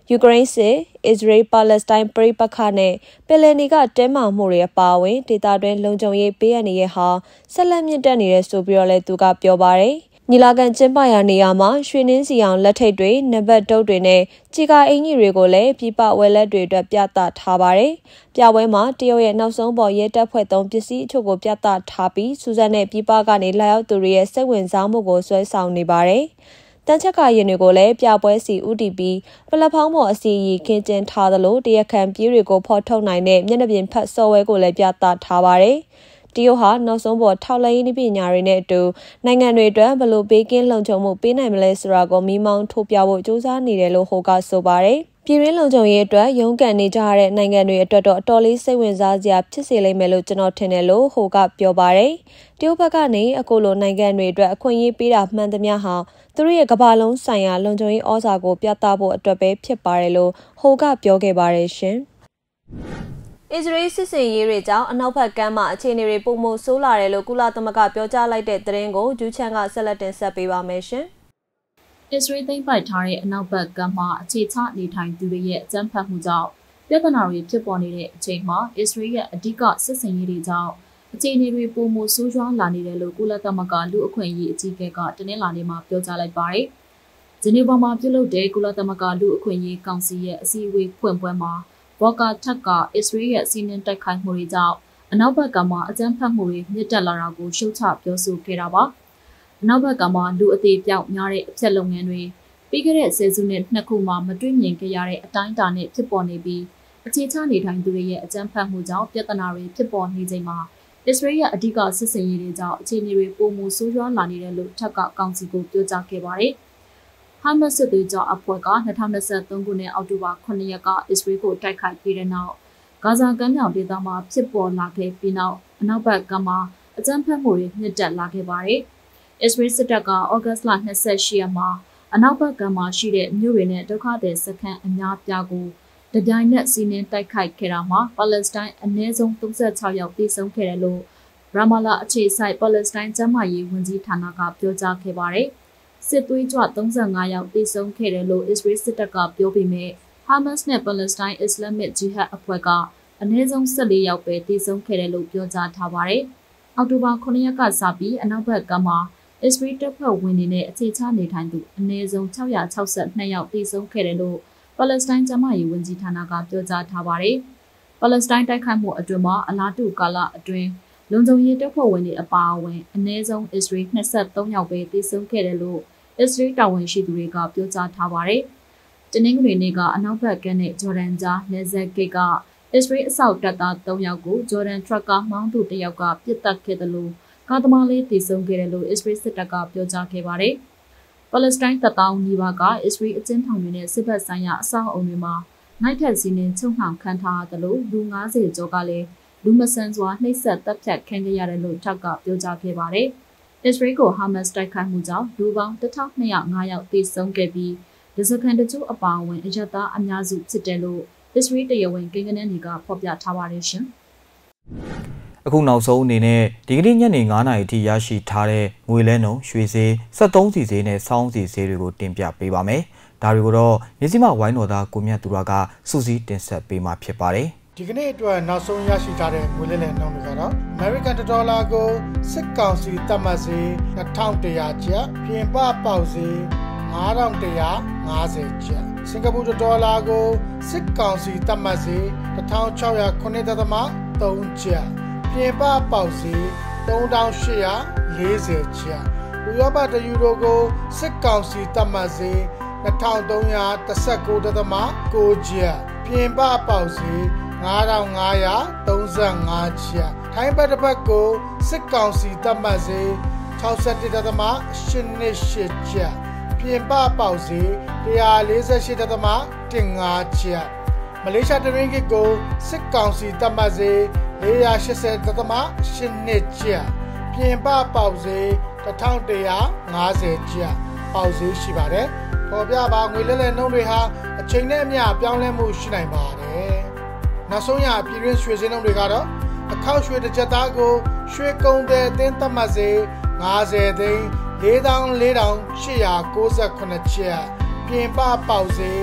ယူကရိန်းစစ်အစ္စရေးပါလက်စတိုင်းပရိပက္ခနဲ့ပယ်လယ်နီကတဲမာမှုတွေအပါအဝင်ဒေသတွင်းလုံခြုံရေးပေးအပ်နေတဲ့ဟာဆက်လက်မြင့်တက်နေတယ်ဆိုပြီးတော့လည်းသူကပြောပါတယ်ညီလာခံကျင်းပရာနေရာမှာရွှေနှင်းစီအောင်လက်ထိပ်တွေနံပါတ်တုပ်တွေနဲ့ကြေကာအင်ကြီးတွေကိုလည်းပြပဝဲလက်တွေအတွက်ပြသထားပါတယ်။ပြပွဲမှာတရုတ်ရဲ့နောက်ဆုံးပေါ်ရဲတပ်ဖွဲ့သုံးပစ္စည်းအချို့ကိုပြသထားပြီးစူဇန်နဲ့ပြပကနေလာရောက်သူတွေရဲ့စိတ်ဝင်စားမှုကိုဆွဲဆောင်နေပါတယ်။တန်ချက်ကရင်တွေကိုလည်းပြပွဲစီဥတီပြီးပလက်ဖောင်းပေါ်အစီအီခင်းကျင်းထားသလိုတရက်ခံပြေးတွေကိုဖော်ထုတ်နိုင်တဲ့မျက်နှာပြင်ဖတ်စော်ဝဲကိုလည်းပြသထားပါတယ်။တရုတ်ဟာနောက်ဆုံးပေါ်ထောက်လှမ်းရေးပညာတွေနဲ့အတူနိုင်ငံတွေအတွက်ဘလို့ပေးကင်းလုံခြုံမှုပေးနိုင်မလဲဆိုတာကိုမိမောင်းထိုးပြဖို့ကြိုးစားနေတယ်လို့ဟိုကဆိုပါတယ်။ပြည်ရင်းလုံခြုံရေးအတွက်ရုန်းကန်နေကြရတဲ့နိုင်ငံတွေအတွက်တော့အတော်လေးစိတ်ဝင်စားစရာဖြစ်စေလိမ့်မယ်လို့ကျွန်တော်ထင်တယ်လို့ဟိုကပြောပါတယ်။တရုတ်ဘက်ကနေအခုလိုနိုင်ငံတွေအတွက်အခွင့်အရေးပေးတာမှန်သမျှဟာသူတို့ရဲ့ကမ္ဘာလုံးဆိုင်ရာလုံခြုံရေးဩဇာကိုပြသဖို့အတွက်ပဲဖြစ်ပါတယ်လို့ဟိုကပြောခဲ့ပါတယ်ရှင်။အစ္စရေးစစ်စင်ရေးတွေကြောင့်အနောက်ဘက်ကမ်းမှာအခြေအနေတွေပုံမဆိုးလာတယ်လို့ကုလသမဂ္ဂပြောကြားလိုက်တဲ့သတင်းကိုဂျူးချန်ကဆက်လက်တင်ဆက်ပေးပါမယ်ရှင်။အစ္စရေးသိမ်းပိုက်ထားတဲ့အနောက်ဘက်ကမ်းမှာအခြေချနေထိုင်သူတွေရဲ့အကြမ်းဖက်မှုကြောင့်ပြဿနာတွေဖြစ်ပေါ်နေတဲ့အချိန်မှာအစ္စရေးရဲ့အဓိကစစ်စင်ရေးတွေကြောင့်အခြေအနေတွေပုံမဆိုးရွားလာနေတယ်လို့ကုလသမဂ္ဂလူအခွင့်အရေးအကြီးအကဲကတနင်္လာနေ့မှာပြောကြားလိုက်ပါတယ်။ဂျနီဗာမှာပြုလုပ်တဲ့ကုလသမဂ္ဂလူအခွင့်အရေးကောင်စီရဲ့အစည်းအဝေးဖွင့်ပွဲမှာဘော်ကာထက်ကအစ္စရေးရဲ့စီးနင်းတိုက်ခိုက်မှုတွေကြောင့်အနောက်ဘက်ကမှအကြမ်းဖက်မှုတွေမြင့်တက်လာတာကိုရှုတ်ချပြောဆိုခဲ့တာပါ။အနောက်ဘက်ကမှလူအသေးပြောက်များတဲ့အဖြစ်လုပ်ငန်းတွေပြီးခဲ့တဲ့ဆယ်စုနှစ်နှစ်ခုမှမတွေ့မြင်ခဲ့ရတဲ့အတိုင်းအတာနဲ့ဖြစ်ပေါ်နေပြီးအခြေချနေထိုင်သူတွေရဲ့အကြမ်းဖက်မှုကြောင့်ပြဿနာတွေဖြစ်ပေါ်နေချိန်မှာအစ္စရေးရဲ့အဓိကစစ်စင်ရေးတွေကြောင့်အခြေအနေတွေပုံမဆိုးရွားလာနေတယ်လို့ထက်ကကောင်စီကိုပြောကြားခဲ့ပါတယ်။ဟာမတ်စစ်သွေးကြောအဖွဲ့က၂၀၂၃ခုနှစ်အောက်တိုဘာခုနှစ်ရက်ကအစ္စရေးကိုတိုက်ခိုက်ပြီးတဲ့နောက်ဂါဇာကမ်းမြောင်ဒေသမှာဖြစ်ပေါ်လာခဲ့ပြီးနောက်အနောက်ဘက်ကမှာအကြမ်းဖက်မှုတွေမြင့်တက်လာခဲ့ပါတယ်။အစ္စရေးစစ်တပ်ကဩဂတ်လ၂၈ရက်မှာအနောက်ဘက်ကမှာရှိတဲ့မြို့တွေနဲ့ဒုက္ခသည်စခန်းအများပြားကိုတပြိုင်နက်စီးနင်းတိုက်ခိုက်ခဲ့တာမှာပါလက်စတိုင်းအနည်းဆုံး၃၆ယောက်သေဆုံးခဲ့တယ်လို့ရာမာလာအခြေစိုက်ပါလက်စတိုင်းကျန်းမာရေးဝန်ကြီးဌာနကပြောကြားခဲ့ပါတယ်။စစ်သွေးကြွ၃၅ယောက်သေဆုံးခဲ့တယ်လို့အစ္စရေးစစ်တပ်ကပြောပေမဲ့ဟာမတ်စ်နဲ့ပါလက်စတိုင်းအစ္စလာမစ်ဂျီဟတ်အဖွဲ့ကအနည်းဆုံး၁၄ယောက်ပဲသေဆုံးခဲ့တယ်လို့ပြောကြားထားပါတယ်။အောက်တိုဘာခုနှစ်ရက်ကစပြီးအနောက်ဘက်ကမှာအစ္စရေးတပ်ဖွဲ့ဝင်တွေနဲ့အခြေချနေထိုင်သူအနည်းဆုံး၆၆၂ယောက်သေဆုံးခဲ့တယ်လို့ပါလက်စတိုင်းကျန်းမာရေးဝန်ကြီးဌာနကပြောကြားထားပါတယ်။ပါလက်စတိုင်းတိုက်ခိုက်မှုအတွင်းမှာအလားတူကာလအတွင်းလုံခြုံရေးတပ်ဖွဲ့ဝင်တွေအပါအဝင်အနည်းဆုံးအစ္စရေး၂၃ယောက်ပဲသေဆုံးခဲ့တယ်လို့အစ္စရေးတာဝန်ရှိသူတွေကပြောကြားထားပါတယ်။တနင်္ဂနွေနေ့ကအနောက်ဘက်ကမ်းနဲ့ဂျော်ဒန်ကြားနယ်စပ်ဂိတ်ကအစ္စရေးအဆောက်တပ်သား၃ယောက်ကိုဂျော်ဒန်ထရက်ကမောင်းသူတစ်ယောက်ကပစ်တက်ခဲ့တယ်လို့ကာသမားလေးသေဆုံးခဲ့တယ်လို့အစ္စရေးစစ်တပ်ကပြောကြားခဲ့ပါတယ်။ပါလက်စတိုင်းတပ်သားနီးပါးကအစ္စရေးအကျဉ်းထောင်တွေနဲ့စစ်ဘက်ဆိုင်ရာအဆောက်အုံတွေမှာနိုင်ထက်စီးနှင်းချုံနှောင်ခံထားတယ်လို့လူ၅၀ကျော်ကလည်းလူမဆန်စွာနှိပ်စက်တပ်ဖြတ်ခံခဲ့ရတယ်လို့ထက်ကပြောကြားခဲ့ပါတယ်။အစ္စရေးကိုဟာမတ်စ်တိုက်ခိုက်မှုကြောင့်လူပေါင်းတစ်ထောင်နှစ်ရာ၅ယောက်သေဆုံးခဲ့ပြီးဒဇကန်တချို့အပါအဝင်အရသားအများစုဖြစ်တယ်လို့အစ္စရေးတရားဝင်ကိန်းဂဏန်းတွေကဖော်ပြထားပါတယ်ရှင်။အခုနောက်ဆုံးအနေနဲ့ဒီကနေ့ညနေ၅နာရီအထိရရှိထားတဲ့ငွေလဲနှုန်းရွှေဈေးစက်သုံးစီဈေးနဲ့စောင်းစီဈေးတွေကိုတင်ပြပေးပါမယ်။ဒါတွေကိုတော့မြစည်းမဝိုင်းတော်သားကိုမြတ်သူရကစူးစီးတင်ဆက်ပေးမှာဖြစ်ပါတယ်။ဒီကနေ့အတွက်နောက်ဆုံးရရှိထားတဲ့ငွေလဲလှယ်နှုန်းတွေကတော့ American Dollar ကိုစစ်ကောင်စီသတ်မှတ်ဈေး၂၁၀၀ကျပ်ပြင်ပပေါက်ဈေး၅၁၅၀ကျပ်စင်ကာပူဒေါ်လာကိုစစ်ကောင်စီသတ်မှတ်ဈေး၁၆၀၉.၃ကျပ်ပြင်ပပေါက်ဈေး၃၈၄၀ကျပ်ဥရောပတယူရိုကိုစစ်ကောင်စီသတ်မှတ်ဈေး၂၃၁၉.၉ကျပ်ပြင်ပပေါက်ဈေး၅၅၃၅ကျပ်ထိုင်းဘတ်တစ်ပတ်ကိုစစ်ကောင်စီသတ်မှတ်ဈေး၆၁.၈၂၈ကျပ်ပြင်ပပေါက်ဈေး၁၄၈.၁၅ကျပ်မလေးရှားတရင်းဂစ်ကိုစစ်ကောင်စီသတ်မှတ်ဈေး၄၈၀.၈၂ကျပ်ပြင်ပပေါက်ဈေး၁၁၅၀ကျပ်ပေါက်ဈေးရှိပါတယ်ပေါ်ပြပါငွေလဲလှယ်နှုန်းတွေဟာအချိန်နဲ့အမျှပြောင်းလဲမှုရှိနိုင်ပါတယ်နောက်ဆုံးရပြည်တွင်းရွှေစင်းနှုန်းတွေကတော့အခောက်ရွှေတစ်ကြက်သားကိုရွှေကုန်တဲ့အသင်းသတ်မှတ်ဈေး၅၀သိန်း၄၄၈၉၇ကျပ်ပြင်ပပေါက်ဈေး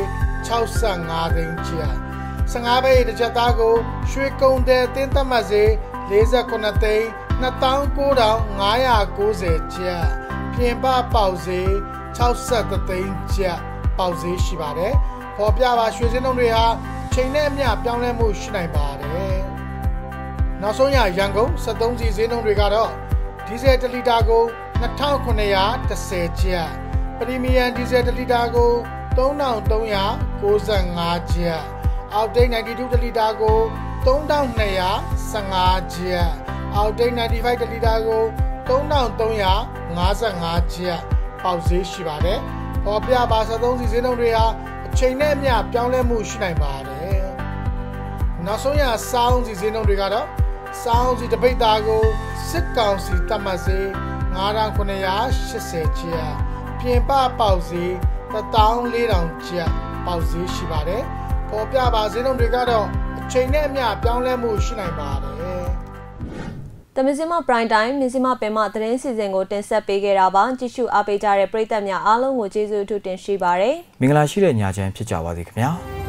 sixty-fiveသိန်းကျပ်fifteenဘိတ်တစ်ချက်သားကိုရွှေကုန်တဲ့အသင်းသတ်မှတ်ဈေးforty-nineသိန်းtwo thousand nine hundred ninetyကျပ်ပြင်ပပေါက်ဈေးsixty-oneသိန်းကျပ်ပေါက်ဈေးရှိပါတယ်ပေါ်ပြပါရွှေစင်းလုံးတွေဟာချိန်နဲ့အမျှပြောင်းလဲမှုရှိနိုင်ပါတယ်နောက်ဆုံးရရန်ကုန်seventeenစီဈေးနှုန်းတွေကတော့ဒီဇယ်တစ်လီတာကိုtwenty-nine tenကျပ်ပရီမီယံဒီဇယ်တစ်လီတာကိုthirteen ninety-fiveကျပ်အောက်တိတ်ninety-twoတစ်လီတာကိုthirteen fifteenကျပ်အောက်တိတ်ninety-fiveတစ်လီတာကိုthirteen fifty-fiveကျပ်ပေါက်ဈေးရှိပါတယ်ပေါ်ပြပါseventeenစီဈေးနှုန်းတွေဟာအချိန်နဲ့အမျှပြောင်းလဲမှုရှိနိုင်ပါတယ်နောက်ဆုံးရစောင်းစီဈေးနှုန်းတွေကတော့စောင်းစီတစ်ပိတ်သားကိုစစ်ကောင်စီတတ်မှတ်ဈေးfifteen eightyကျပ်ပြင်ပပေါက်ဈေးfourteen hundredကျပ်ပေါက်ဈေးရှိပါတယ်ပေါ်ပြပါဈေးနှုန်းတွေကတော့အချိန်နဲ့အမျှပြောင်းလဲမှုရှိနိုင်ပါတယ်တမစင်မ Prime Time မြစင်မပင်မသတင်းစီစဉ်ကိုတင်ဆက်ပေးခဲ့တာပါကြည့်ရှုအားပေးကြတဲ့ပရိသတ်များအားလုံးကိုကျေးဇူးအထူးတင်ရှိပါတယ်မင်္ဂလာရှိတဲ့ညချမ်းဖြစ်ကြပါစေခင်ဗျာ